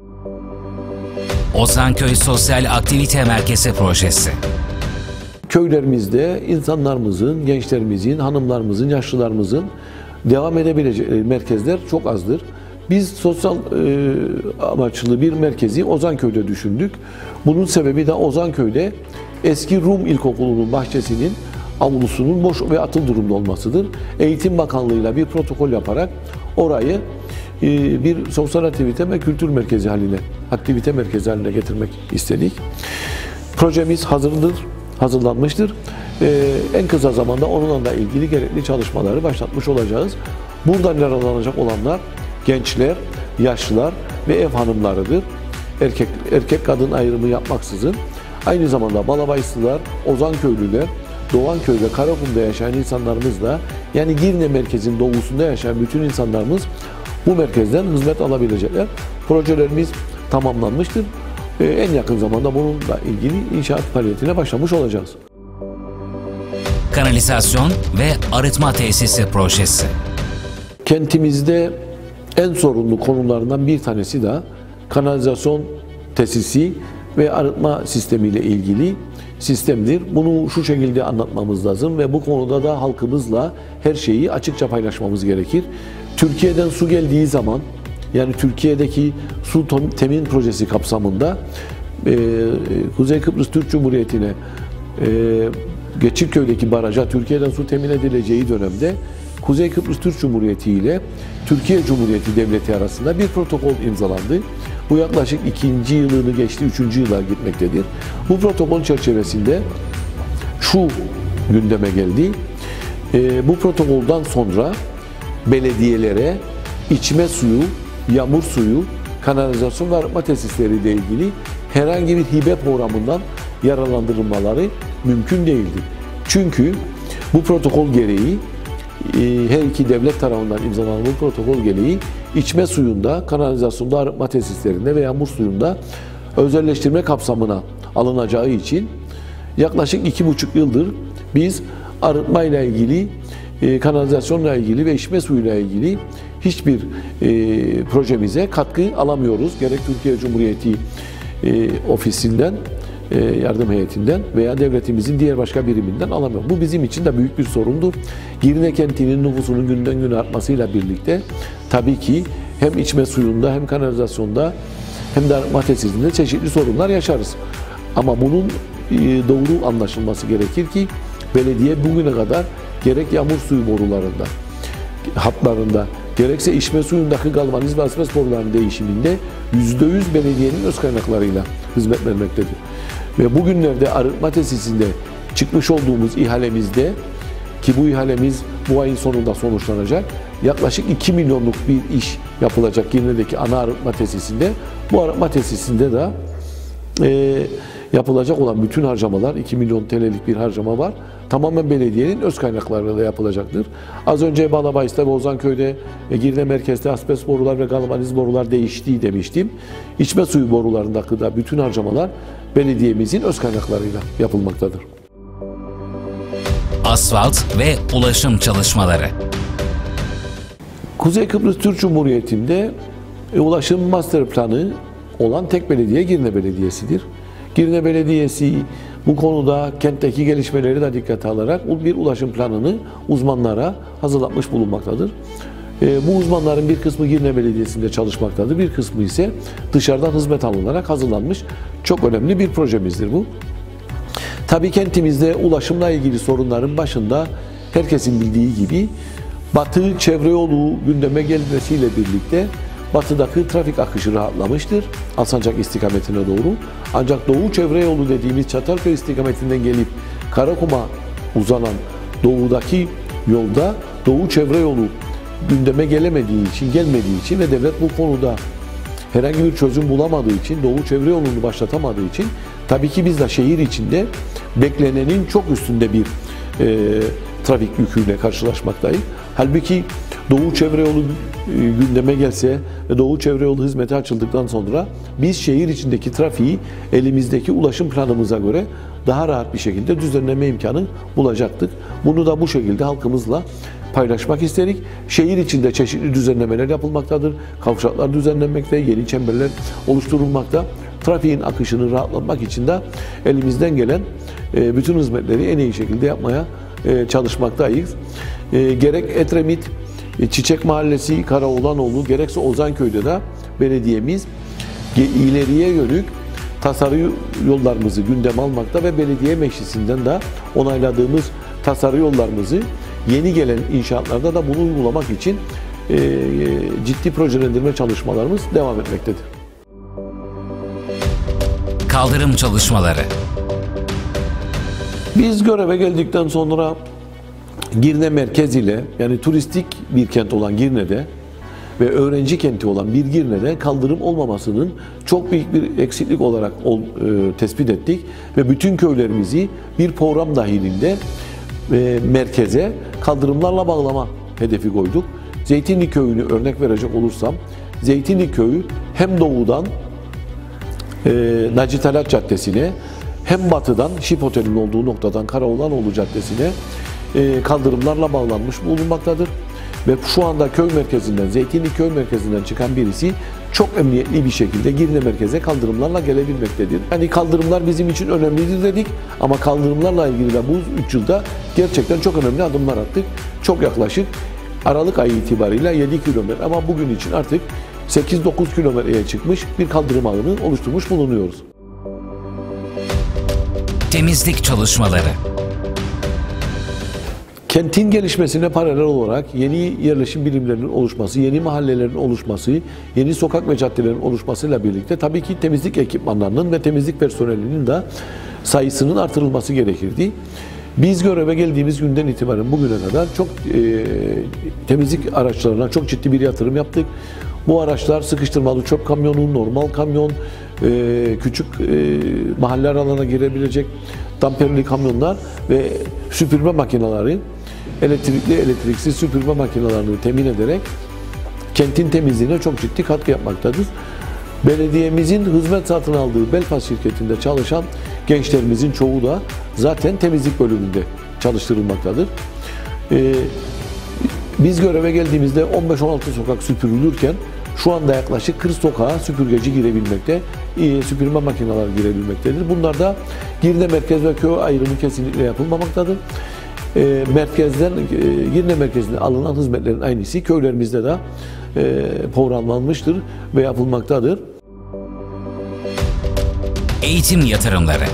Ozanköy Sosyal Aktivite Merkezi Projesi. Köylerimizde insanlarımızın, gençlerimizin, hanımlarımızın, yaşlılarımızın devam edebileceği merkezler çok azdır. Biz sosyal e, amaçlı bir merkezi Ozanköy'de düşündük. Bunun sebebi de Ozanköy'de eski Rum İlkokulu'nun bahçesinin avlusunun boş ve atıl durumda olmasıdır. Eğitim Bakanlığı'yla bir protokol yaparak orayı e, bir sosyal aktivite ve kültür merkezi haline, aktivite merkezi haline getirmek istedik. Projemiz hazırdır, hazırlanmıştır. Ee, en kısa zamanda onunla ilgili gerekli çalışmaları başlatmış olacağız. Buradan yararlanacak olanlar gençler, yaşlılar ve ev hanımlarıdır. Erkek erkek kadın ayrımı yapmaksızın. Aynı zamanda Balabayslılar, Ozanköylüler, Doğanköy ve Karakum'da yaşayan insanlarımız da, yani Girne merkezin doğusunda yaşayan bütün insanlarımız bu merkezden hizmet alabilecekler. Projelerimiz tamamlanmıştır. Ee, en yakın zamanda bununla ilgili inşaat faaliyetine başlamış olacağız. Kanalizasyon ve arıtma tesisi projesi. Kentimizde en sorunlu konularından bir tanesi de kanalizasyon tesisi ve arıtma sistemiyle ilgili sistemdir. Bunu şu şekilde anlatmamız lazım ve bu konuda da halkımızla her şeyi açıkça paylaşmamız gerekir. Türkiye'den su geldiği zaman, yani Türkiye'deki su temin projesi kapsamında e, Kuzey Kıbrıs Türk Cumhuriyeti'ne e, Geçirköy'deki baraja Türkiye'den su temin edileceği dönemde Kuzey Kıbrıs Türk Cumhuriyeti ile Türkiye Cumhuriyeti Devleti arasında bir protokol imzalandı. Bu yaklaşık ikinci yılını geçti, üçüncü yıla gitmektedir. Bu protokol çerçevesinde şu gündeme geldi. E, bu protokoldan sonra belediyelere içme suyu, yağmur suyu, kanalizasyon ve arıtma tesisleriyle ilgili herhangi bir hibe programından yararlandırılmaları mümkün değildi. Çünkü bu protokol gereği, her iki devlet tarafından imzalanan bu protokol gereği içme suyunda, kanalizasyonda, arıtma tesislerinde ve yağmur suyunda özelleştirme kapsamına alınacağı için yaklaşık iki buçuk yıldır biz arıtma ile ilgili, kanalizasyonla ilgili ve içme suyuyla ilgili hiçbir projemize katkı alamıyoruz. Gerek Türkiye Cumhuriyeti ofisinden yardım heyetinden veya devletimizin diğer başka biriminden alamıyor. Bu bizim için de büyük bir sorundur. Girne kentinin nüfusunun günden güne artmasıyla birlikte tabii ki hem içme suyunda hem kanalizasyonda hem de arıtma tesisinde çeşitli sorunlar yaşarız. Ama bunun doğru anlaşılması gerekir ki belediye bugüne kadar gerek yağmur suyu borularında, hatlarında, gerekse içme suyundaki galvaniz ve asbest borularının değişiminde yüzde yüz belediyenin öz kaynaklarıyla hizmet vermektedir. Ve bugünlerde arıtma tesisinde çıkmış olduğumuz ihalemizde, ki bu ihalemiz bu ayın sonunda sonuçlanacak, yaklaşık iki milyonluk bir iş yapılacak Girne'deki ana arıtma tesisinde. Bu arıtma tesisinde de e, yapılacak olan bütün harcamalar, iki milyon T L'lik bir harcama var. Tamamen belediyenin öz kaynaklarıyla da yapılacaktır. Az önce Balabayıs'ta ve Ozanköy'de e, Girne merkezde asbest borular ve galvaniz borular değiştiği demiştim. İçme suyu borularındaki da bütün harcamalar belediyemizin öz kaynaklarıyla yapılmaktadır. Asfalt ve ulaşım çalışmaları. Kuzey Kıbrıs Türk Cumhuriyeti'nde e, ulaşım master planı olan tek belediye Girne Belediyesi'dir. Girne Belediyesi bu konuda kentteki gelişmeleri de dikkate alarak bir ulaşım planını uzmanlara hazırlatmış bulunmaktadır. E, bu uzmanların bir kısmı Girne Belediyesi'nde çalışmaktadır, bir kısmı ise dışarıdan hizmet alınarak hazırlanmış çok önemli bir projemizdir bu. Tabii kentimizde ulaşımla ilgili sorunların başında herkesin bildiği gibi Batı çevre yolu gündeme gelmesiyle birlikte batıdaki trafik akışı rahatlamıştır Alsancak istikametine doğru. Ancak Doğu çevre yolu dediğimiz Çatalköy istikametinden gelip Karakum'a uzanan doğudaki yolda Doğu çevre yolu gündeme gelemediği için, gelmediği için ve devlet bu konuda herhangi bir çözüm bulamadığı için, Doğu çevre yolunu başlatamadığı için tabii ki biz de şehir içinde beklenenin çok üstünde bir e, trafik yüküyle karşılaşmaktayız. Halbuki Doğu çevre yolu e, gündeme gelse ve Doğu çevre yolu hizmeti açıldıktan sonra biz şehir içindeki trafiği elimizdeki ulaşım planımıza göre daha rahat bir şekilde düzenleme imkanı bulacaktık. Bunu da bu şekilde halkımızla paylaşmak istedik. Şehir içinde çeşitli düzenlemeler yapılmaktadır. Kavşaklar düzenlenmekte, yeni çemberler oluşturulmakta. Trafiğin akışını rahatlatmak için de elimizden gelen e, bütün hizmetleri en iyi şekilde yapmaya e, çalışmaktayız. E, gerek Edremit, e, Çiçek Mahallesi, Karaoğlanoğlu, gerekse Ozanköy'de de belediyemiz ileriye yönük tasarı yollarımızı gündeme almakta ve belediye meclisinden de onayladığımız tasarı yollarımızı yeni gelen inşaatlarda da bunu uygulamak için e, ciddi projelendirme çalışmalarımız devam etmektedir. Kaldırım çalışmaları. Biz göreve geldikten sonra Girne merkez ile, yani turistik bir kent olan Girne'de ve öğrenci kenti olan bir Girne'de kaldırım olmamasının çok büyük bir eksiklik olarak ol, e, tespit ettik ve bütün köylerimizi bir program dahilinde e, merkeze kaldırımlarla bağlama hedefi koyduk. Zeytinli Köyü'nü örnek verecek olursam, Zeytinli Köyü hem doğudan e, Naci Talat Caddesi'ne hem batıdan Şip Otel'in olduğu noktadan Karaoğlanoğlu Caddesi'ne e, kaldırımlarla bağlanmış bulunmaktadır. Ve şu anda köy merkezinden, Zeytinli köy merkezinden çıkan birisi çok emniyetli bir şekilde Girne merkeze kaldırımlarla gelebilmektedir. Yani kaldırımlar bizim için önemlidir dedik ama kaldırımlarla ilgili de bu üç yılda gerçekten çok önemli adımlar attık. Çok yaklaşık Aralık ayı itibariyle yedi kilometre ama bugün için artık sekiz dokuz kilometreye çıkmış bir kaldırım ağını oluşturmuş bulunuyoruz. Temizlik çalışmaları. Kentin gelişmesine paralel olarak yeni yerleşim birimlerinin oluşması, yeni mahallelerin oluşması, yeni sokak ve caddelerin oluşmasıyla birlikte tabii ki temizlik ekipmanlarının ve temizlik personelinin de sayısının artırılması gerekirdi. Biz göreve geldiğimiz günden itibaren bugüne kadar çok e, temizlik araçlarına çok ciddi bir yatırım yaptık. Bu araçlar sıkıştırmalı çöp kamyonu, normal kamyon, e, küçük e, mahalle aralarına girebilecek damperli kamyonlar ve süpürme makineleri, elektrikli elektriksiz süpürme makinelerini temin ederek kentin temizliğine çok ciddi katkı yapmaktadır. Belediyemizin hizmet satın aldığı Belfast şirketinde çalışan gençlerimizin çoğu da zaten temizlik bölümünde çalıştırılmaktadır. Ee, biz göreve geldiğimizde on beş on altı sokak süpürülürken Şu anda yaklaşık kırk sokağa süpürgeci girebilmekte, e, süpürme makineleri girebilmektedir. Bunlar da Girne merkez ve köy ayrımı kesinlikle yapılmamaktadır. E, merkezden, e, Girne merkezine alınan hizmetlerin aynısı köylerimizde de e, programlanmıştır ve yapılmaktadır. Eğitim yatırımları.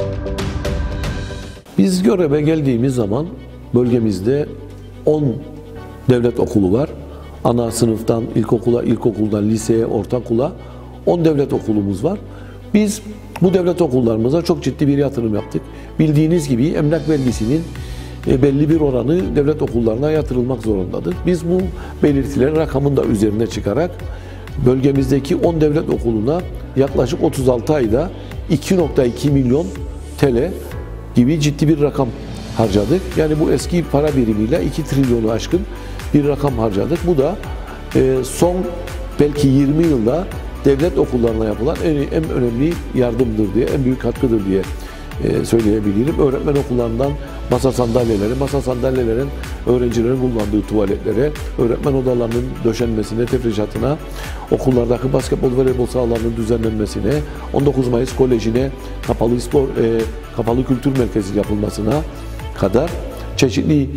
Biz göreve geldiğimiz zaman bölgemizde on devlet okulu var. Ana sınıftan ilkokula, ilkokuldan liseye, ortaokula on devlet okulumuz var. Biz bu devlet okullarımıza çok ciddi bir yatırım yaptık. Bildiğiniz gibi emlak vergisinin belli bir oranı devlet okullarına yatırılmak zorundadır. Biz bu belirtileri rakamın da üzerine çıkarak bölgemizdeki on devlet okuluna yaklaşık otuz altı ayda iki nokta iki milyon T L gibi ciddi bir rakam harcadık. Yani bu eski para birimiyle iki trilyonu aşkın bir rakam harcadık. Bu da son belki yirmi yılda devlet okullarına yapılan en, en önemli yardımdır diye, en büyük katkıdır diye söyleyebilirim. Öğretmen okullarından masa sandalyeleri, masa sandalyelerin öğrencilerin kullandığı tuvaletlere, öğretmen odalarının döşenmesine, tefrişatına, okullardaki basketbol ve voleybol sahalarının düzenlenmesine, on dokuz Mayıs Koleji'ne, kapalı spor, e, kapalı kültür merkezi yapılmasına kadar çeşitli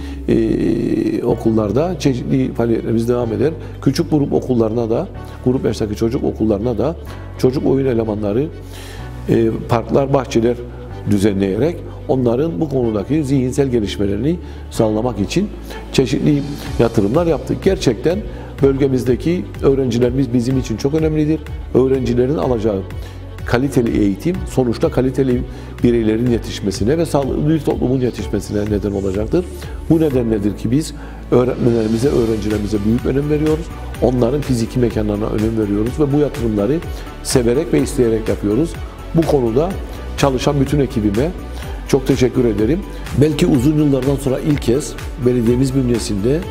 e, okullarda çeşitli faaliyetlerimiz devam eder. Küçük grup okullarına da, grup yaştaki çocuk okullarına da çocuk oyun elemanları, e, parklar, bahçeler düzenleyerek onların bu konudaki zihinsel gelişmelerini sağlamak için çeşitli yatırımlar yaptık. Gerçekten bölgemizdeki öğrencilerimiz bizim için çok önemlidir. Öğrencilerin alacağı kaliteli eğitim sonuçta kaliteli bireylerin yetişmesine ve sağlıklı bir toplumun yetişmesine neden olacaktır. Bu nedenledir ki biz öğretmenlerimize, öğrencilerimize büyük önem veriyoruz. Onların fiziki mekanlarına önem veriyoruz ve bu yatırımları severek ve isteyerek yapıyoruz. Bu konuda çalışan bütün ekibime çok teşekkür ederim. Belki uzun yıllardan sonra ilk kez belediyemiz bünyesinde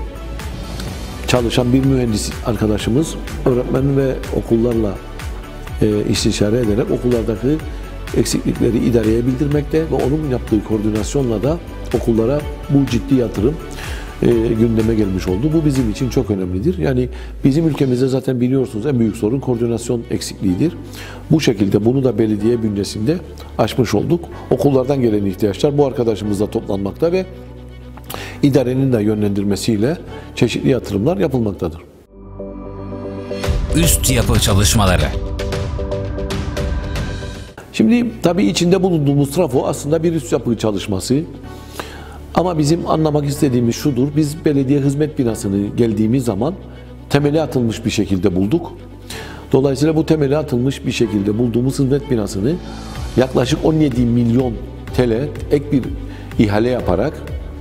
çalışan bir mühendis arkadaşımız öğretmen ve okullarla e, istişare ederek okullardaki eksiklikleri idareye bildirmekte ve onun yaptığı koordinasyonla da okullara bu ciddi yatırım e, gündeme gelmiş oldu. Bu bizim için çok önemlidir. Yani bizim ülkemizde zaten biliyorsunuz en büyük sorun koordinasyon eksikliğidir. Bu şekilde bunu da belediye bünyesinde aşmış olduk. Okullardan gelen ihtiyaçlar bu arkadaşımızla toplanmakta ve idarenin de yönlendirmesiyle çeşitli yatırımlar yapılmaktadır. Üst yapı çalışmaları. Şimdi tabii içinde bulunduğumuz trafo aslında bir üst yapı çalışması. Ama bizim anlamak istediğimiz şudur, biz belediye hizmet binasını geldiğimiz zaman temeli atılmış bir şekilde bulduk. Dolayısıyla bu temeli atılmış bir şekilde bulduğumuz hizmet binasını yaklaşık on yedi milyon T L ek bir ihale yaparak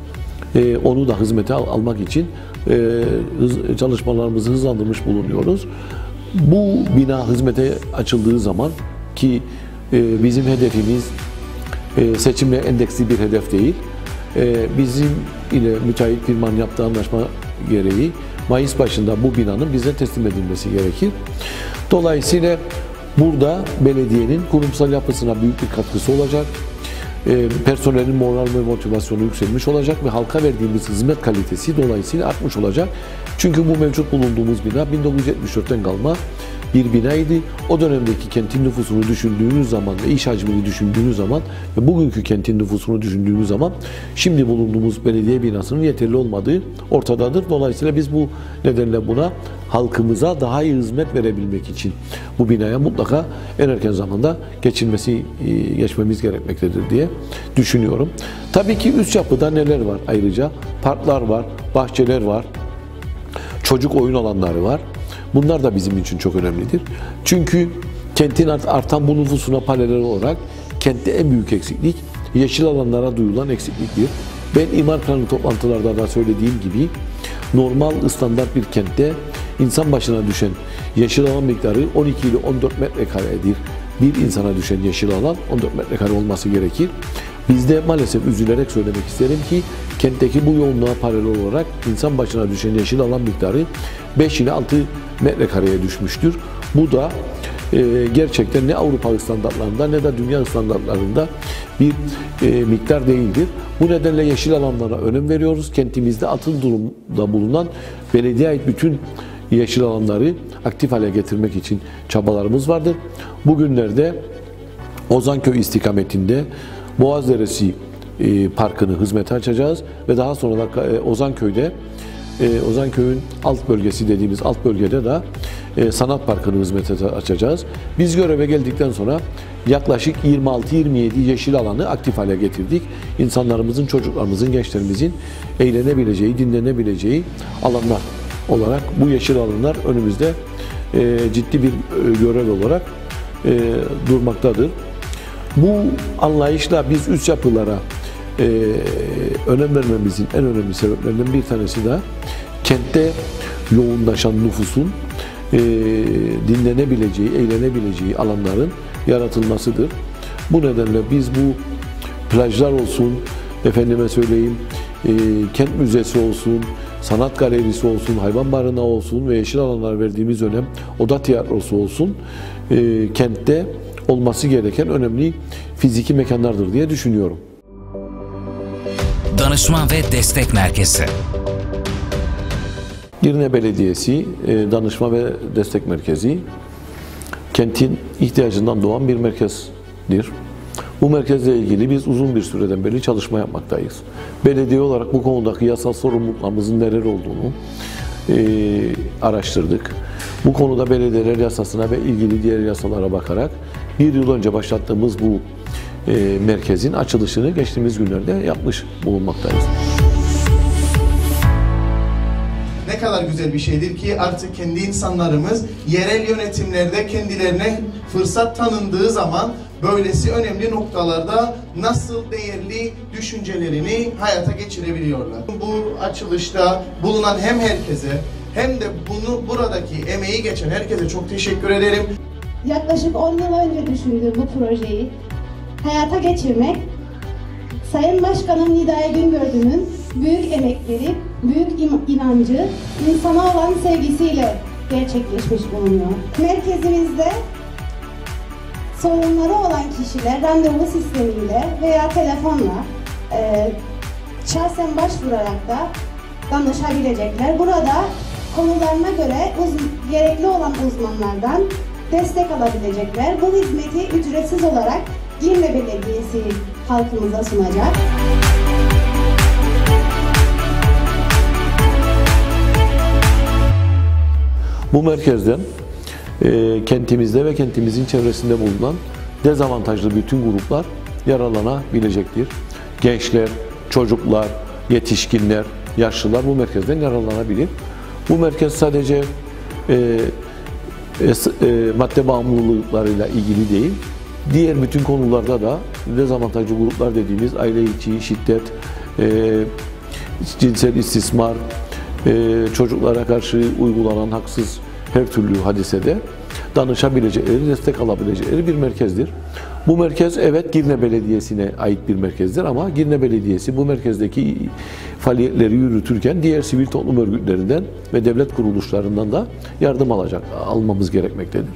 e, onu da hizmete al, almak için e, hız, çalışmalarımızı hızlandırmış bulunuyoruz. Bu bina hizmete açıldığı zaman ki e, bizim hedefimiz e, seçimle endeksli bir hedef değil. Bizim ile müteahhit firmanın yaptığı anlaşma gereği Mayıs başında bu binanın bize teslim edilmesi gerekir. Dolayısıyla burada belediyenin kurumsal yapısına büyük bir katkısı olacak. Personelin moral ve motivasyonu yükselmiş olacak ve halka verdiğimiz hizmet kalitesi dolayısıyla artmış olacak. Çünkü bu mevcut bulunduğumuz bina bin dokuz yüz yetmiş dörtten kalma bir binaydı. O dönemdeki kentin nüfusunu düşündüğünüz zaman ve iş hacmini düşündüğünüz zaman ve bugünkü kentin nüfusunu düşündüğünüz zaman şimdi bulunduğumuz belediye binasının yeterli olmadığı ortadadır. Dolayısıyla biz bu nedenle buna halkımıza daha iyi hizmet verebilmek için bu binaya mutlaka en erken zamanda geçilmesi, geçmemiz gerekmektedir diye düşünüyorum. Tabii ki üst yapıda neler var ayrıca? Parklar var, bahçeler var, çocuk oyun alanları var. Bunlar da bizim için çok önemlidir. Çünkü kentin artan bu nüfusuna paralel olarak kentte en büyük eksiklik yeşil alanlara duyulan eksikliktir. Ben imar planı toplantılarda da söylediğim gibi normal standart bir kentte insan başına düşen yeşil alan miktarı on iki ile on dört metrekaredir. Bir insana düşen yeşil alan on dört metrekare olması gerekir. Bizde maalesef üzülerek söylemek isterim ki kentteki bu yoğunluğa paralel olarak insan başına düşen yeşil alan miktarı beş ile altı metrekareye düşmüştür. Bu da e, gerçekten ne Avrupa standartlarında ne de dünya standartlarında bir e, miktar değildir. Bu nedenle yeşil alanlara önem veriyoruz. Kentimizde atıl durumda bulunan belediye ait bütün yeşil alanları aktif hale getirmek için çabalarımız vardır. Bugünlerde Ozanköy istikametinde Boğazderesi e, Parkı'nı hizmete açacağız ve daha sonra da e, Ozanköy'de e, Ozanköy'ün alt bölgesi dediğimiz alt bölgede de e, Sanat Parkı'nı hizmete açacağız. Biz göreve geldikten sonra yaklaşık yirmi altı yirmi yedi yeşil alanı aktif hale getirdik. İnsanlarımızın, çocuklarımızın, gençlerimizin eğlenebileceği, dinlenebileceği alanlar olarak bu yeşil alanlar önümüzde e, ciddi bir e, görev olarak e, durmaktadır. Bu anlayışla biz üst yapılara e, önem vermemizin en önemli sebeplerinden bir tanesi de kentte yoğunlaşan nüfusun e, dinlenebileceği, eğlenebileceği alanların yaratılmasıdır. Bu nedenle biz bu plajlar olsun, efendime söyleyeyim, e, kent müzesi olsun, sanat galerisi olsun, hayvan barınağı olsun ve yeşil alanlara verdiğimiz önem, oda tiyatrosu olsun, e, kentte olması gereken önemli fiziki mekanlardır diye düşünüyorum. Danışman ve Destek Merkezi. Girne Belediyesi Danışma ve Destek Merkezi kentin ihtiyacından doğan bir merkezdir. Bu merkezle ilgili biz uzun bir süreden beri çalışma yapmaktayız. Belediye olarak bu konudaki yasal sorumluluklarımızın neler olduğunu e, araştırdık. Bu konuda belediyeler yasasına ve ilgili diğer yasalara bakarak bir yıl önce başlattığımız bu e, merkezin açılışını geçtiğimiz günlerde yapmış bulunmaktayız. Ne kadar güzel bir şeydir ki artık kendi insanlarımız yerel yönetimlerde kendilerine fırsat tanındığı zaman böylesi önemli noktalarda nasıl değerli düşüncelerini hayata geçirebiliyorlar. Bu açılışta bulunan hem herkese hem de bunu buradaki emeği geçen herkese çok teşekkür ederim. Yaklaşık on yıl önce düşündüğüm bu projeyi hayata geçirmek, Sayın Başkanım Nidai Güngördü'nün büyük emekleri, büyük inancı, insana olan sevgisiyle gerçekleşmiş bulunuyor. Merkezimizde sorunları olan kişiler randevu sistemiyle veya telefonla e, şahsen başvurarak da danışabilecekler. Burada konularına göre uz gerekli olan uzmanlardan destek alabilecekler. Bu hizmeti ücretsiz olarak Girne Belediyesi halkımıza sunacak. Bu merkezden e, kentimizde ve kentimizin çevresinde bulunan dezavantajlı bütün gruplar yararlanabilecektir. Gençler, çocuklar, yetişkinler, yaşlılar bu merkezden yararlanabilir. Bu merkez sadece e, e, e, madde bağımlılıklarıyla ilgili değil, diğer bütün konularda da dezavantajlı gruplar dediğimiz aile içi şiddet, e, cinsel istismar, e, çocuklara karşı uygulanan haksız her türlü hadisede danışabilecekleri, destek alabilecekleri bir merkezdir. Bu merkez evet Girne Belediyesi'ne ait bir merkezdir ama Girne Belediyesi bu merkezdeki faaliyetleri yürütürken diğer sivil toplum örgütlerinden ve devlet kuruluşlarından da yardım alacak, almamız gerekmektedir.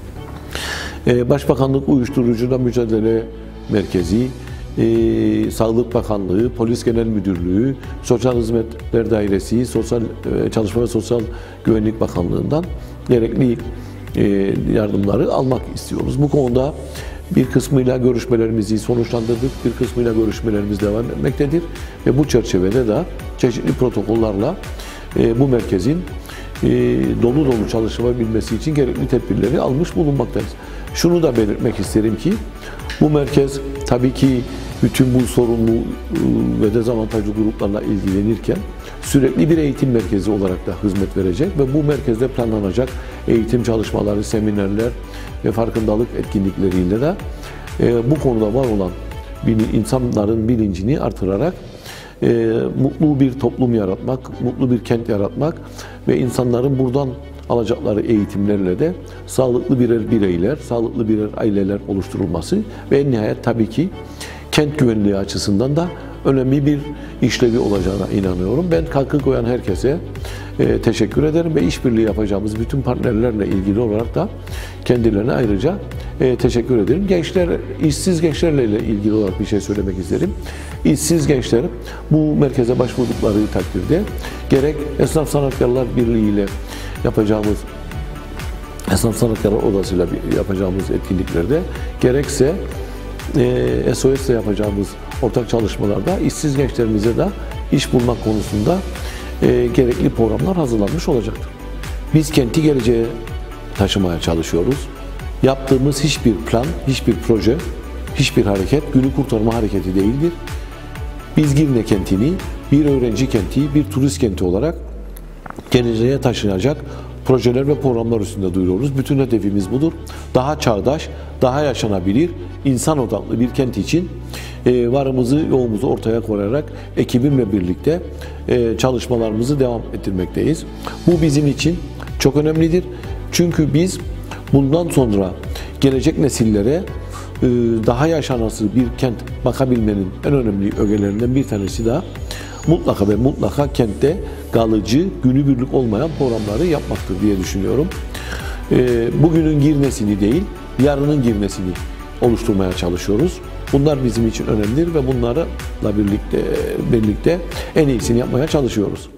Başbakanlık Uyuşturucuyla Mücadele Merkezi, e, Sağlık Bakanlığı, Polis Genel Müdürlüğü, Sosyal Hizmetler Dairesi, Sosyal e, Çalışma ve Sosyal Güvenlik Bakanlığı'ndan gerekli e, yardımları almak istiyoruz. Bu konuda bir kısmıyla görüşmelerimizi sonuçlandırdık, bir kısmıyla görüşmelerimiz devam etmektedir ve bu çerçevede de çeşitli protokollarla e, bu merkezin e, dolu dolu çalışabilmesi için gerekli tedbirleri almış bulunmaktayız. Şunu da belirtmek isterim ki bu merkez tabii ki bütün bu sorunlu ve dezavantajlı gruplarla ilgilenirken sürekli bir eğitim merkezi olarak da hizmet verecek ve bu merkezde planlanacak eğitim çalışmaları, seminerler ve farkındalık etkinlikleriyle de e, bu konuda var olan insanların bilincini artırarak e, mutlu bir toplum yaratmak, mutlu bir kent yaratmak ve insanların buradan alacakları eğitimlerle de sağlıklı birer bireyler, sağlıklı birer aileler oluşturulması ve en nihayet tabii ki kent güvenliği açısından da önemli bir işlevi olacağına inanıyorum. Ben katkı koyan herkese e, teşekkür ederim ve işbirliği yapacağımız bütün partnerlerle ilgili olarak da kendilerine ayrıca e, teşekkür ederim. Gençler, işsiz gençlerle ilgili olarak bir şey söylemek isterim. İşsiz gençler bu merkeze başvurdukları takdirde gerek Esnaf Sanatkarlar Birliği ile yapacağımız Esnaf Sanatkarı Odası'yla yapacağımız etkinliklerde, gerekse e, S O S'le yapacağımız ortak çalışmalarda işsiz gençlerimize de iş bulmak konusunda e, gerekli programlar hazırlanmış olacaktır. Biz kenti geleceğe taşımaya çalışıyoruz. Yaptığımız hiçbir plan, hiçbir proje, hiçbir hareket günü kurtarma hareketi değildir. Biz Girne kentini bir öğrenci kenti, bir turist kenti olarak geleceğe taşınacak projeler ve programlar üstünde duyuruyoruz. Bütün hedefimiz budur. Daha çağdaş, daha yaşanabilir, insan odaklı bir kent için e, varımızı, yoğumuzu ortaya koyarak ekibimle birlikte e, çalışmalarımızı devam ettirmekteyiz. Bu bizim için çok önemlidir. Çünkü biz bundan sonra gelecek nesillere e, daha yaşanası bir kent bakabilmenin en önemli ögelerinden bir tanesi daha mutlaka ve mutlaka kentte kalıcı, günübirlik olmayan programları yapmaktır diye düşünüyorum. E, bugünün Girne'sini değil, yarının Girne'sini oluşturmaya çalışıyoruz. Bunlar bizim için önemlidir ve bunlarla birlikte birlikte en iyisini yapmaya çalışıyoruz.